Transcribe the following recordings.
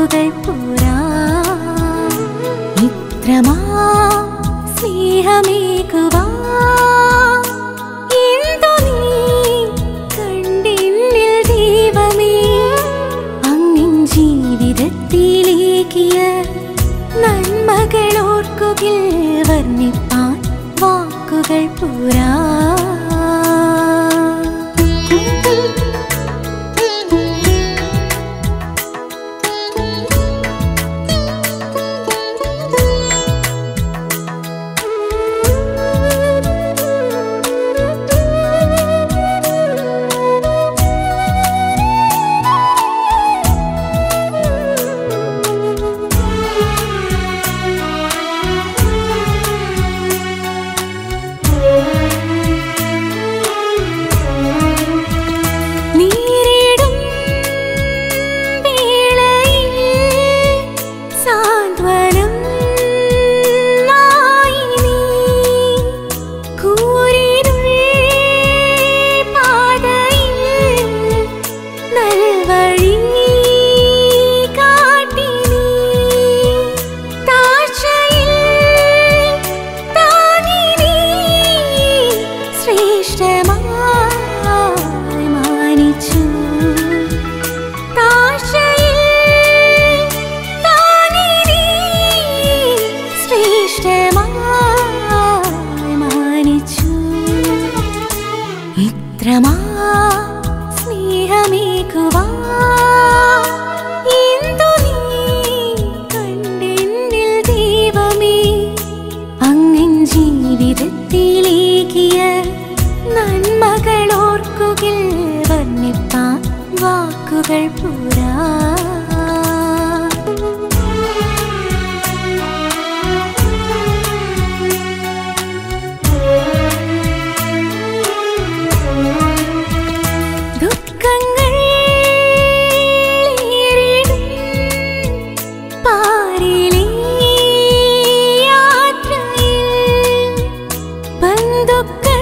വാക്കുകൾ പോരാ. ഇത്രമാ സ്നേഹമേകുവാ എന്തു നീ കണ്ടെന്നിൽ ദൈവമേ. അങ്ങിൻ ജീവിതത്തിലേക്കിയ നന്മകളോർക്കുകിൽ വർണ്ണിപ്പാൻ വാക്കുകൾ പോരാ. വാക്കുകൾ പോരാ. ദുഃഖങ്ങൾ പാരിലെ യാത്രയിൽ ബന്ധുക്കൾ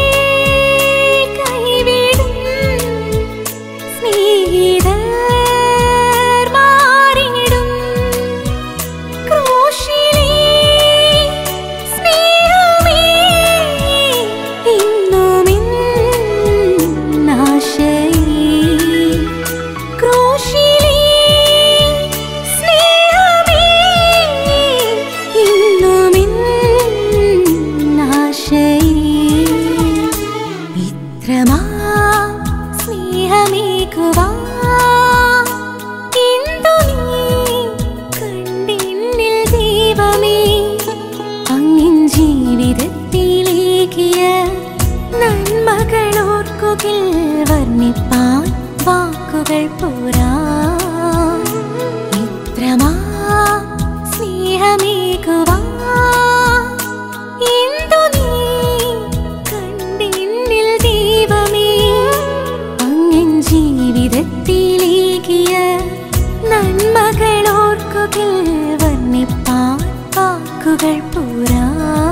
വർണ്ണിപ്പാൻ വാക്കുകൾ പോരാ. ഇത്രമാ സ്നേഹമേകുവാ എന്തു നീ കണ്ടെന്നിൽ ദൈവമേ. അങ്ങിൻ ജീവിതത്തിലേക്കിയ നന്മകളോർക്കുകിൽ വർണ്ണിപ്പാൻ വാക്കുകൾ പോരാ.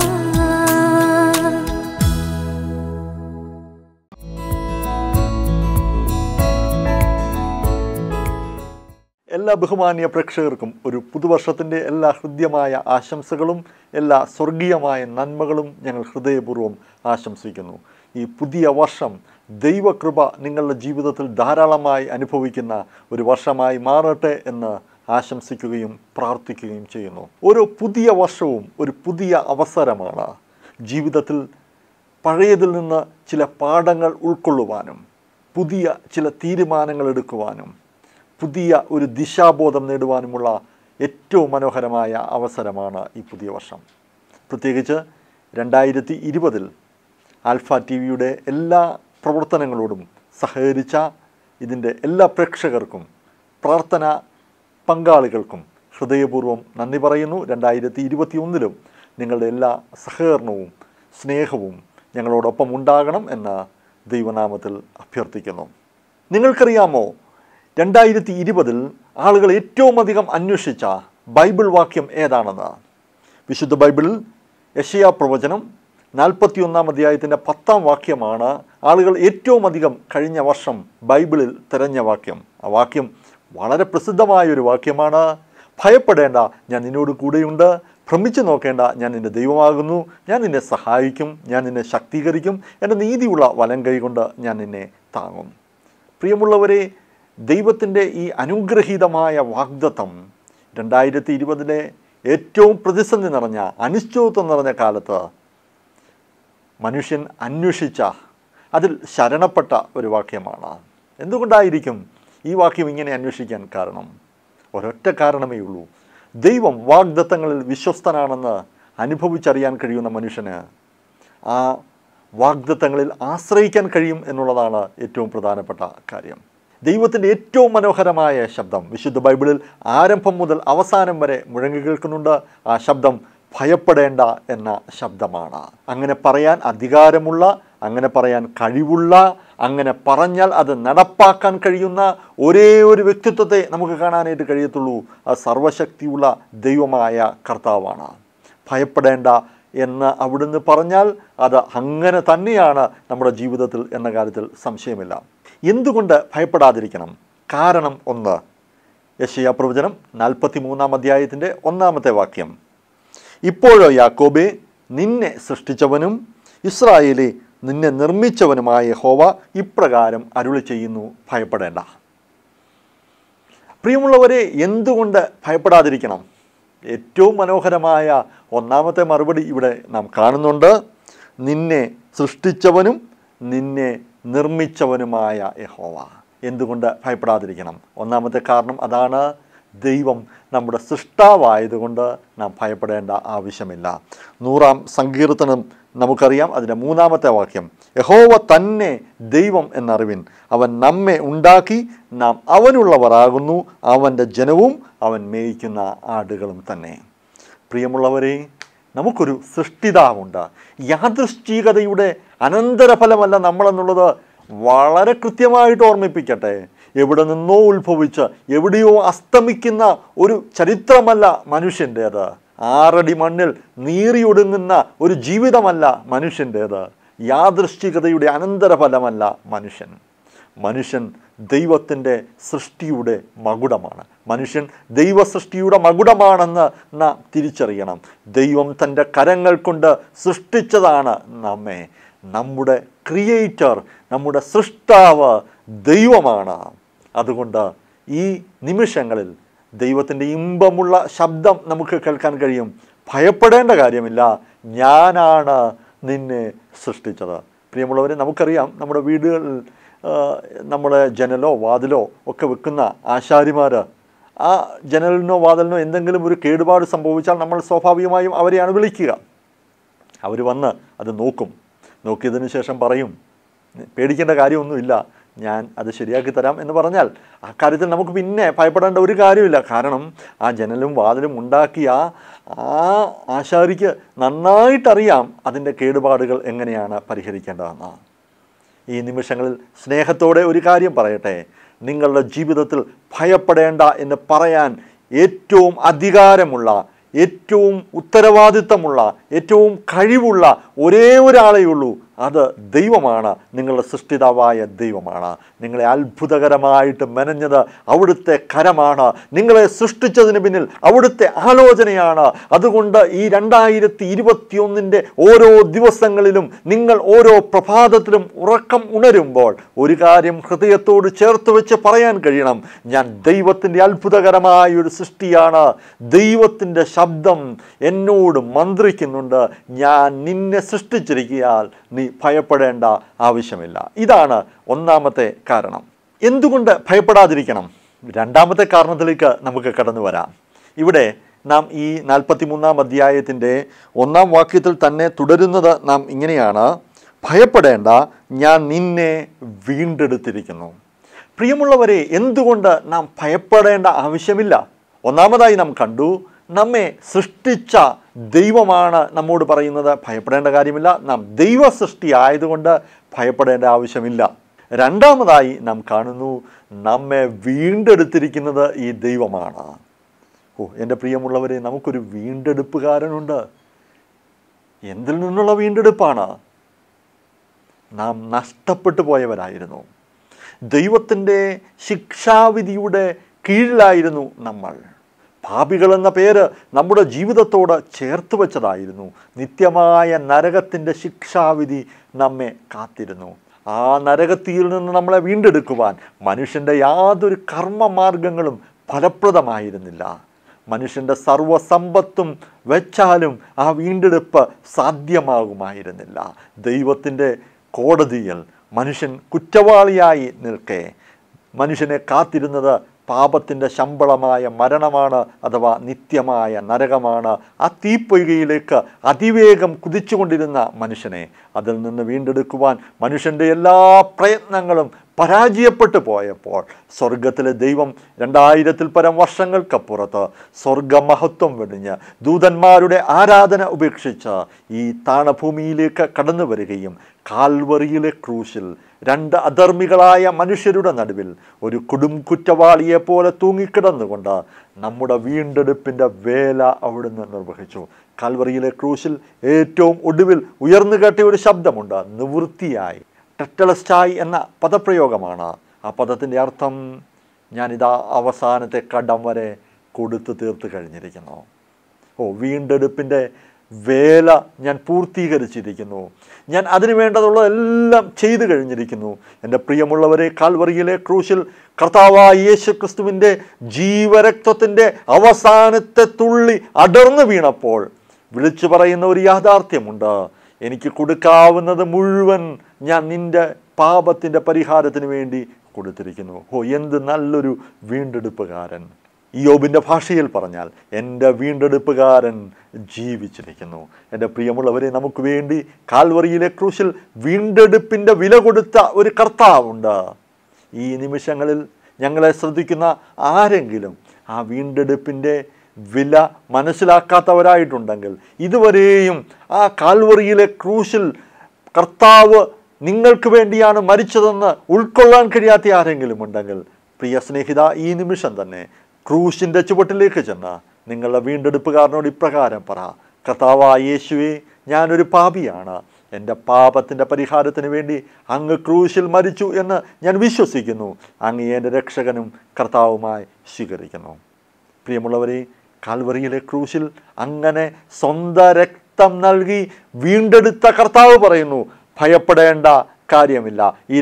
എല്ലാ ബഹുമാന്യ പ്രേക്ഷകർക്കും ഒരു പുതുവർഷത്തിൻ്റെ എല്ലാ ഹൃദ്യമായ ആശംസകളും എല്ലാ സ്വർഗീയമായ നന്മകളും ഞങ്ങൾ ഹൃദയപൂർവ്വം ആശംസിക്കുന്നു. ഈ പുതിയ വർഷം ദൈവകൃപ നിങ്ങളുടെ ജീവിതത്തിൽ ധാരാളമായി അനുഭവിക്കുന്ന ഒരു വർഷമായി മാറട്ടെ എന്ന് ആശംസിക്കുകയും പ്രാർത്ഥിക്കുകയും ചെയ്യുന്നു. ഓരോ പുതിയ വർഷവും ഒരു പുതിയ അവസരമാണ്. ജീവിതത്തിൽ പഴയതിൽ നിന്ന് ചില പാഠങ്ങൾ ഉൾക്കൊള്ളുവാനും പുതിയ ചില തീരുമാനങ്ങൾ എടുക്കുവാനും പുതിയ ഒരു ദിശാബോധം നേടുവാനുമുള്ള ഏറ്റവും മനോഹരമായ അവസരമാണ് ഈ പുതിയ വർഷം. പ്രത്യേകിച്ച് 2020 ആൽഫ ടി വിയുടെ എല്ലാ പ്രവർത്തനങ്ങളോടും സഹകരിച്ച ഇതിൻ്റെ എല്ലാ പ്രേക്ഷകർക്കും പ്രാർത്ഥന പങ്കാളികൾക്കും ഹൃദയപൂർവ്വം നന്ദി പറയുന്നു. 2021 നിങ്ങളുടെ എല്ലാ സഹകരണവും സ്നേഹവും ഞങ്ങളോടൊപ്പം ഉണ്ടാകണം എന്ന് ദൈവനാമത്തിൽ അഭ്യർത്ഥിക്കുന്നു. നിങ്ങൾക്കറിയാമോ 2020 ആളുകൾ ഏറ്റവും അധികം അന്വേഷിച്ച ബൈബിൾ വാക്യം ഏതാണെന്ന്? വിശുദ്ധ ബൈബിളിൽ യെശയ്യാ പ്രവചനം 41-ാം അധ്യായത്തിൻ്റെ 10-ാം വാക്യമാണ് ആളുകൾ ഏറ്റവും അധികം കഴിഞ്ഞ വർഷം ബൈബിളിൽ തിരഞ്ഞ വാക്യം. ആ വാക്യം വളരെ പ്രസിദ്ധമായൊരു വാക്യമാണ്. ഭയപ്പെടേണ്ട, ഞാൻ നിന്നോട് കൂടെയുണ്ട്. ഭ്രമിച്ചു നോക്കേണ്ട, ഞാൻ നിൻ്റെ ദൈവമാകുന്നു. ഞാൻ നിന്നെ സഹായിക്കും, ഞാൻ നിന്നെ ശക്തീകരിക്കും. എൻ്റെ നീതിയുള്ള വലം കൈ കൊണ്ട് ഞാൻ നിന്നെ താങ്ങും. പ്രിയമുള്ളവരെ, ദൈവത്തിൻ്റെ ഈ അനുഗ്രഹീതമായ വാഗ്ദത്തം 2020 ഏറ്റവും പ്രതിസന്ധി നിറഞ്ഞ, അനിശ്ചിതത്വം നിറഞ്ഞ കാലത്ത് മനുഷ്യൻ അന്വേഷിച്ച, അതിൽ ശരണപ്പെട്ട ഒരു വാക്യമാണ്. എന്തുകൊണ്ടായിരിക്കും ഈ വാക്യം ഇങ്ങനെ അന്വേഷിക്കാൻ കാരണം? ഒരൊറ്റ കാരണമേ ഉള്ളൂ. ദൈവം വാഗ്ദത്തങ്ങളിൽ വിശ്വസ്തനാണെന്ന് അനുഭവിച്ചറിയാൻ കഴിയുന്ന മനുഷ്യന് ആ വാഗ്ദത്തങ്ങളിൽ ആശ്രയിക്കാൻ കഴിയും എന്നുള്ളതാണ് ഏറ്റവും പ്രധാനപ്പെട്ട കാര്യം. ദൈവത്തിൻ്റെ ഏറ്റവും മനോഹരമായ ശബ്ദം വിശുദ്ധ ബൈബിളിൽ ആരംഭം മുതൽ അവസാനം വരെ മുഴങ്ങി കേൾക്കുന്നുണ്ട്. ആ ശബ്ദം ഭയപ്പെടേണ്ട എന്ന ശബ്ദമാണ്. അങ്ങനെ പറയാൻ അധികാരമുള്ള, അങ്ങനെ പറയാൻ കഴിവുള്ള, അങ്ങനെ പറഞ്ഞാൽ അത് നടപ്പാക്കാൻ കഴിയുന്ന ഒരേ ഒരു വ്യക്തിത്വത്തെ നമുക്ക് കാണാനായിട്ട് കഴിയത്തുള്ളൂ. ആ സർവശക്തിയുള്ള ദൈവമായ കർത്താവാണ്. ഭയപ്പെടേണ്ട എന്ന് അവിടുന്ന് പറഞ്ഞാൽ അത് അങ്ങനെ തന്നെയാണ് നമ്മുടെ ജീവിതത്തിൽ എന്ന കാര്യത്തിൽ സംശയമില്ല. എന്തുകൊണ്ട് ഭയപ്പെടാതിരിക്കണം? കാരണം ഒന്ന്, യെശയ്യാ പ്രവചനം 43-ാം അധ്യായത്തിൻ്റെ 1-ാമത്തെ വാക്യം. ഇപ്പോഴോ യാക്കോബേ, നിന്നെ സൃഷ്ടിച്ചവനും ഇസ്രായേലേ, നിന്നെ നിർമ്മിച്ചവനുമായ യഹോവ ഇപ്രകാരം അരുളി ചെയ്യുന്നു, ഭയപ്പെടേണ്ട. പ്രിയമുള്ളവരെ, എന്തുകൊണ്ട് ഭയപ്പെടാതിരിക്കണം? ഏറ്റവും മനോഹരമായ 1-ാമത്തെ മറുപടി ഇവിടെ നാം കാണുന്നുണ്ട്. നിന്നെ സൃഷ്ടിച്ചവനും നിന്നെ നിർമ്മിച്ചവനുമായ യഹോവ. എന്തുകൊണ്ട് ഭയപ്പെടാതിരിക്കണം? 1-ാമത്തെ കാരണം അതാണ്. ദൈവം നമ്മുടെ സൃഷ്ടാവായതുകൊണ്ട് നാം ഭയപ്പെടേണ്ട ആവശ്യമില്ല. 100-ാം സങ്കീർത്തനം നമുക്കറിയാം, അതിൻ്റെ 3-ാമത്തെ വാക്യം. യഹോവ തന്നെ ദൈവം എന്നറിവിൻ, അവൻ നമ്മെ ഉണ്ടാക്കി, നാം അവനുള്ളവരാകുന്നു, അവൻ്റെ ജനവും അവൻ മേയിക്കുന്ന ആടുകളും തന്നെ. പ്രിയമുള്ളവരെ, നമുക്കൊരു സൃഷ്ടിതാവുണ്ട്. യാദൃശ്ചികതയുടെ അനന്തരഫലമല്ല നമ്മളെന്നുള്ളത് വളരെ കൃത്യമായിട്ട് ഓർമ്മിപ്പിക്കട്ടെ. എവിടെ നിന്നോ ഉത്ഭവിച്ച് എവിടെയോ അസ്തമിക്കുന്ന ഒരു ചരിത്രമല്ല മനുഷ്യൻ്റേത്. 6 അടി മണ്ണിൽ നീറിയൊടുങ്ങുന്ന ഒരു ജീവിതമല്ല മനുഷ്യൻ്റേത്. യാദൃശ്ചികതയുടെ അനന്തരഫലമല്ല മനുഷ്യൻ. മനുഷ്യൻ ദൈവത്തിൻ്റെ സൃഷ്ടിയുടെ മകുടമാണ്. മനുഷ്യൻ ദൈവസൃഷ്ടിയുടെ മകുടമാണെന്ന് നാം തിരിച്ചറിയണം. ദൈവം തൻ്റെ കരങ്ങൾ കൊണ്ട് സൃഷ്ടിച്ചതാണ് നമ്മെ. നമ്മുടെ ക്രിയേറ്റർ, നമ്മുടെ സൃഷ്ടാവ് ദൈവമാണ്. അതുകൊണ്ട് ഈ നിമിഷങ്ങളിൽ ദൈവത്തിൻ്റെ ഇമ്പമുള്ള ശബ്ദം നമുക്ക് കേൾക്കാൻ കഴിയും. ഭയപ്പെടേണ്ട കാര്യമില്ല, ഞാനാണ് നിന്നെ സൃഷ്ടിച്ചത്. പ്രിയമുള്ളവരെ, നമുക്കറിയാം, നമ്മുടെ വീടുകളിൽ നമ്മുടെ ജനലോ വാതിലോ ഒക്കെ വെക്കുന്ന ആശാരിമാർ, ആ ജനലിനോ വാതിലിനോ എന്തെങ്കിലും ഒരു കേടുപാട് സംഭവിച്ചാൽ നമ്മൾ സ്വാഭാവികമായും അവരെയാണ് വിളിക്കുക. അവർ വന്ന് അത് നോക്കും. നോക്കിയതിന് ശേഷം പറയും, പേടിക്കേണ്ട കാര്യമൊന്നുമില്ല, ഞാൻ അത് ശരിയാക്കി തരാം എന്ന് പറഞ്ഞാൽ ആ കാര്യത്തിൽ നമുക്ക് പിന്നെ ഭയപ്പെടേണ്ട ഒരു കാര്യമില്ല. കാരണം ആ ജനലും വാതിലും ഉണ്ടാക്കിയ ആ ആശാരിക്ക് നന്നായിട്ടറിയാം അതിൻ്റെ കേടുപാടുകൾ എങ്ങനെയാണ് പരിഹരിക്കേണ്ടതെന്ന്. ഈ നിമിഷങ്ങളിൽ സ്നേഹത്തോടെ ഒരു കാര്യം പറയട്ടെ, നിങ്ങളുടെ ജീവിതത്തിൽ ഭയപ്പെടേണ്ട എന്ന് പറയാൻ ഏറ്റവും അധികാരമുള്ള, ഏറ്റവും ഉത്തരവാദിത്തമുള്ള, ഏറ്റവും കഴിവുള്ള ഒരേ ഒരാളേ ഉള്ളൂ. അത് ദൈവമാണ്. നിങ്ങളുടെ സൃഷ്ടിതാവായ ദൈവമാണ്. നിങ്ങളെ അത്ഭുതകരമായിട്ട് മെനഞ്ഞത് അവിടുത്തെ കരമാണ്. നിങ്ങളെ സൃഷ്ടിച്ചതിന് പിന്നിൽ അവിടുത്തെ ആലോചനയാണ്. അതുകൊണ്ട് ഈ 2021 ഓരോ ദിവസങ്ങളിലും നിങ്ങൾ ഓരോ പ്രഭാതത്തിലും ഉറക്കം ഉണരുമ്പോൾ ഒരു കാര്യം ഹൃദയത്തോട് ചേർത്ത് വെച്ച് പറയാൻ കഴിയണം, ഞാൻ ദൈവത്തിൻ്റെ അത്ഭുതകരമായ ഒരു സൃഷ്ടിയാണ്. ദൈവത്തിൻ്റെ ശബ്ദം എന്നോട് മന്ത്രിക്കുന്നുണ്ട്, ഞാൻ നിന്നെ സൃഷ്ടിച്ചിരിക്കയാൽ നീ ഭയപ്പെടേണ്ട ആവശ്യമില്ല. ഇതാണ് 1-ാമത്തെ കാരണം. എന്തുകൊണ്ട് ഭയപ്പെടാതിരിക്കണം? 2-ാമത്തെ കാരണത്തിലേക്ക് നമുക്ക് കടന്നു വരാം. ഇവിടെ നാം ഈ 43-ാം അധ്യായത്തിൻ്റെ 1-ാം വാക്യത്തിൽ തന്നെ തുടരുന്നത് നാം ഇങ്ങനെയാണ്, ഭയപ്പെടേണ്ട, ഞാൻ നിന്നെ വീണ്ടെടുത്തിരിക്കുന്നു. പ്രിയമുള്ളവരെ, എന്തുകൊണ്ട് നാം ഭയപ്പെടേണ്ട ആവശ്യമില്ല? ഒന്നാമതായി നാം കണ്ടു, നമ്മെ സൃഷ്ടിച്ച ദൈവമാണ് നമ്മോട് പറയുന്നത് ഭയപ്പെടേണ്ട കാര്യമില്ല, നാം ദൈവ സൃഷ്ടി ആയതുകൊണ്ട് ഭയപ്പെടേണ്ട ആവശ്യമില്ല. 2-ാമതായി നാം കാണുന്നു, നമ്മെ വീണ്ടെടുത്തിരിക്കുന്നത് ഈ ദൈവമാണ്. എൻ്റെ പ്രിയമുള്ളവരെ, നമുക്കൊരു വീണ്ടെടുപ്പുകാരനുണ്ട്. എന്തിൽ നിന്നുള്ള വീണ്ടെടുപ്പാണ്? നാം നഷ്ടപ്പെട്ടു പോയവരായിരുന്നു. ദൈവത്തിൻ്റെ ശിക്ഷാവിധിയുടെ കീഴിലായിരുന്നു നമ്മൾ. പാപികളെന്ന പേര് നമ്മുടെ ജീവിതത്തോട് ചേർത്ത് വച്ചതായിരുന്നു. നിത്യമായ നരകത്തിൻ്റെ ശിക്ഷാവിധി നമ്മെ കാത്തിരുന്നു. ആ നരകത്തിയിൽ നിന്ന് നമ്മളെ വീണ്ടെടുക്കുവാൻ മനുഷ്യൻ്റെ യാതൊരു കർമ്മമാർഗങ്ങളും ഫലപ്രദമായിരുന്നില്ല. മനുഷ്യൻ്റെ സർവ്വസമ്പത്തും വെച്ചാലും ആ വീണ്ടെടുപ്പ് സാധ്യമാകുമായിരുന്നില്ല. ദൈവത്തിൻ്റെ കോടതിയിൽ മനുഷ്യൻ കുറ്റവാളിയായി നിൽക്കെ മനുഷ്യനെ കാത്തിരുന്നത് പാപത്തിൻ്റെ ശമ്പളമായ മരണമാണ്, അഥവാ നിത്യമായ നരകമാണ്. ആ തീപ്പൊയ്കയിലേക്ക് അതിവേഗം കുതിച്ചുകൊണ്ടിരുന്ന മനുഷ്യനെ അതിൽ നിന്ന് വീണ്ടെടുക്കുവാൻ മനുഷ്യൻ്റെ എല്ലാ പ്രയത്നങ്ങളും പരാജയപ്പെട്ടു പോയപ്പോൾ സ്വർഗത്തിലെ ദൈവം 2000-ൽ പരം വർഷങ്ങൾക്കപ്പുറത്ത് സ്വർഗമഹത്വം വെടിഞ്ഞ് ദൂതന്മാരുടെ ആരാധന ഉപേക്ഷിച്ച് ഈ താണഭൂമിയിലേക്ക് കടന്നു വരികയും കാൽവറിയിലെ ക്രൂശിൽ 2 അധർമ്മികളായ മനുഷ്യരുടെ നടുവിൽ ഒരു കൊടും കുറ്റവാളിയെപ്പോലെ തൂങ്ങിക്കിടന്നുകൊണ്ട് നമ്മുടെ വീണ്ടെടുപ്പിൻ്റെ വേല അവിടുന്ന് നിർവഹിച്ചു. കാൽവറിയിലെ ക്രൂശിൽ ഏറ്റവും ഒടുവിൽ ഉയർന്നു കേട്ട ഒരു ശബ്ദമുണ്ട്, നിവൃത്തിയായി. ടെറ്റലസ്റ്റായി എന്ന പദപ്രയോഗമാണ്. ആ പദത്തിൻ്റെ അർത്ഥം, ഞാനിതാ അവസാനത്തെ കടം വരെ കൊടുത്തു തീർത്ത് കഴിഞ്ഞിരിക്കുന്നു. വീണ്ടെടുപ്പിൻ്റെ വേല ഞാൻ പൂർത്തീകരിച്ചിരിക്കുന്നു. ഞാൻ അതിനു വേണ്ടതുള്ളതെല്ലാം ചെയ്തു കഴിഞ്ഞിരിക്കുന്നു. എൻ്റെ പ്രിയമുള്ളവരെ, കാൽവറിയിലെ ക്രൂശിൽ കർത്താവായ യേശു ക്രിസ്തുവിൻ്റെ ജീവരക്തത്തിൻ്റെ അവസാനത്തെ തുള്ളി അടർന്നു വീണപ്പോൾ വിളിച്ചു പറയുന്ന ഒരു യാഥാർത്ഥ്യമുണ്ട്, എനിക്ക് കൊടുക്കാവുന്നത് മുഴുവൻ ഞാൻ നിൻ്റെ പാപത്തിൻ്റെ പരിഹാരത്തിന് വേണ്ടി കൊടുത്തിരിക്കുന്നു. എന്ത് നല്ലൊരു വീണ്ടെടുപ്പുകാരൻ! ഇയ്യോബിൻ്റെ ഭാഷയിൽ പറഞ്ഞാൽ, എൻ്റെ വീണ്ടെടുപ്പുകാരൻ ജീവിച്ചിരിക്കുന്നു. എൻ്റെ പ്രിയമുള്ളവരെ, നമുക്ക് വേണ്ടി കാൽവറിയിലെ ക്രൂശിൽ വീണ്ടെടുപ്പിൻ്റെ വില കൊടുത്ത ഒരു കർത്താവുണ്ട്. ഈ നിമിഷങ്ങളിൽ ഞങ്ങളെ ശ്രദ്ധിക്കുന്ന ആരെങ്കിലും ആ വീണ്ടെടുപ്പിൻ്റെ വില മനസ്സിലാക്കാത്തവരായിട്ടുണ്ടെങ്കിൽ, ഇതുവരെയും ആ കാൽവറിയിലെ ക്രൂശിൽ കർത്താവ് നിങ്ങൾക്ക് വേണ്ടിയാണ് മരിച്ചതെന്ന് ഉൾക്കൊള്ളാൻ കഴിയാത്ത ആരെങ്കിലും ഉണ്ടെങ്കിൽ, പ്രിയ സ്നേഹിത, ഈ നിമിഷം തന്നെ ക്രൂശിൻ്റെ ചുവട്ടിലേക്ക് ചെന്ന് നിങ്ങളുടെ വീണ്ടെടുപ്പുകാരനോട് ഇപ്രകാരം പറ, കർത്താവായ യേശുവേ, ഞാനൊരു പാപിയാണ്. എൻ്റെ പാപത്തിൻ്റെ പരിഹാരത്തിന് വേണ്ടി അങ്ങ് ക്രൂശിൽ മരിച്ചു എന്ന് ഞാൻ വിശ്വസിക്കുന്നു. അങ്ങ് എൻ്റെ രക്ഷകനും കർത്താവുമായി സ്വീകരിക്കുന്നു. പ്രിയമുള്ളവരെ, കാൽവറിയിലെ ക്രൂശിൽ അങ്ങനെ സ്വന്തം രക്തം നൽകി വീണ്ടെടുത്ത കർത്താവ് പറയുന്നു, ഭയപ്പെടേണ്ട കാര്യമില്ല. ഈ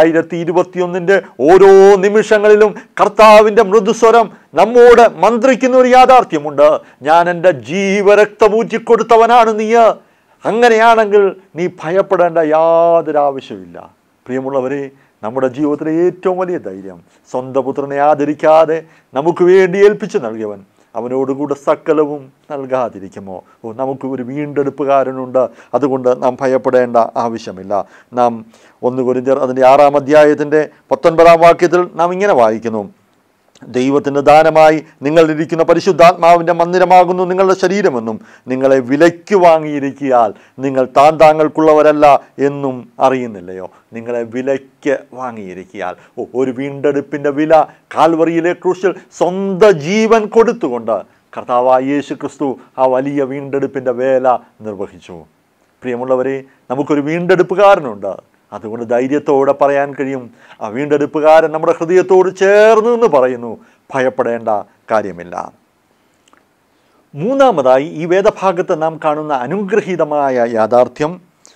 2021 ഓരോ നിമിഷങ്ങളിലും കർത്താവിൻ്റെ മൃദുസ്വരം നമ്മോട് മന്ത്രിക്കുന്ന ഒരു യാഥാർത്ഥ്യമുണ്ട്. ഞാൻ എൻ്റെ ജീവരക്തമൂറ്റിക്കൊടുത്തവനാണ് നീ. അങ്ങനെയാണെങ്കിൽ നീ ഭയപ്പെടേണ്ട യാതൊരു ആവശ്യമില്ല. പ്രിയമുള്ളവരെ, നമ്മുടെ ജീവിതത്തിലെ ഏറ്റവും വലിയ ധൈര്യം, സ്വന്തം പുത്രനെ ആദരിക്കാതെ നമുക്ക് വേണ്ടി ഏൽപ്പിച്ചു നൽകിയവൻ അവനോടുകൂടെ സകലവും നൽകാതിരിക്കുമോ? നമുക്ക് ഒരു വീണ്ടെടുപ്പുകാരനുണ്ട്. അതുകൊണ്ട് നാം ഭയപ്പെടേണ്ട ആവശ്യമില്ല. നാം 1 കൊരിന്ത്യർ അതിൻ്റെ 6-ാം അധ്യായത്തിൻ്റെ 19-ാം വാക്യത്തിൽ നാം ഇങ്ങനെ വായിക്കുന്നു, ദൈവത്തിൻ്റെ ദാനമായി നിങ്ങളിരിക്കുന്ന പരിശുദ്ധാത്മാവിൻ്റെ മന്ദിരമാകുന്നു നിങ്ങളുടെ ശരീരമെന്നും നിങ്ങളെ വിലയ്ക്ക് വാങ്ങിയിരിക്കിയാൽ നിങ്ങൾ താങ്കൾക്കുള്ളവരല്ല എന്നും അറിയുന്നില്ലയോ? നിങ്ങളെ വിലയ്ക്ക് വാങ്ങിയിരിക്കിയാൽ, ഒരു വീണ്ടെടുപ്പിൻ്റെ വില കാൽവറിയിലെ ക്രൂശിൽ സ്വന്തം ജീവൻ കൊടുത്തുകൊണ്ട് കർത്താവായ യേശു ക്രിസ്തു ആ വലിയ വീണ്ടെടുപ്പിൻ്റെ വേല നിർവഹിച്ചു. പ്രിയമുള്ളവരെ, നമുക്കൊരു വീണ്ടെടുപ്പുകാരനുണ്ട്. അതുകൊണ്ട് ധൈര്യത്തോടെ പറയാൻ കഴിയും, ആ വീണ്ടെടുപ്പുകാരൻ നമ്മുടെ ഹൃദയത്തോട് ചേർന്ന് എന്ന് പറയുന്നു, ഭയപ്പെടേണ്ട കാര്യമില്ല. മൂന്നാമതായി ഈ വേദഭാഗത്ത് നാം കാണുന്ന അനുഗ്രഹീതമായ യാഥാർത്ഥ്യം,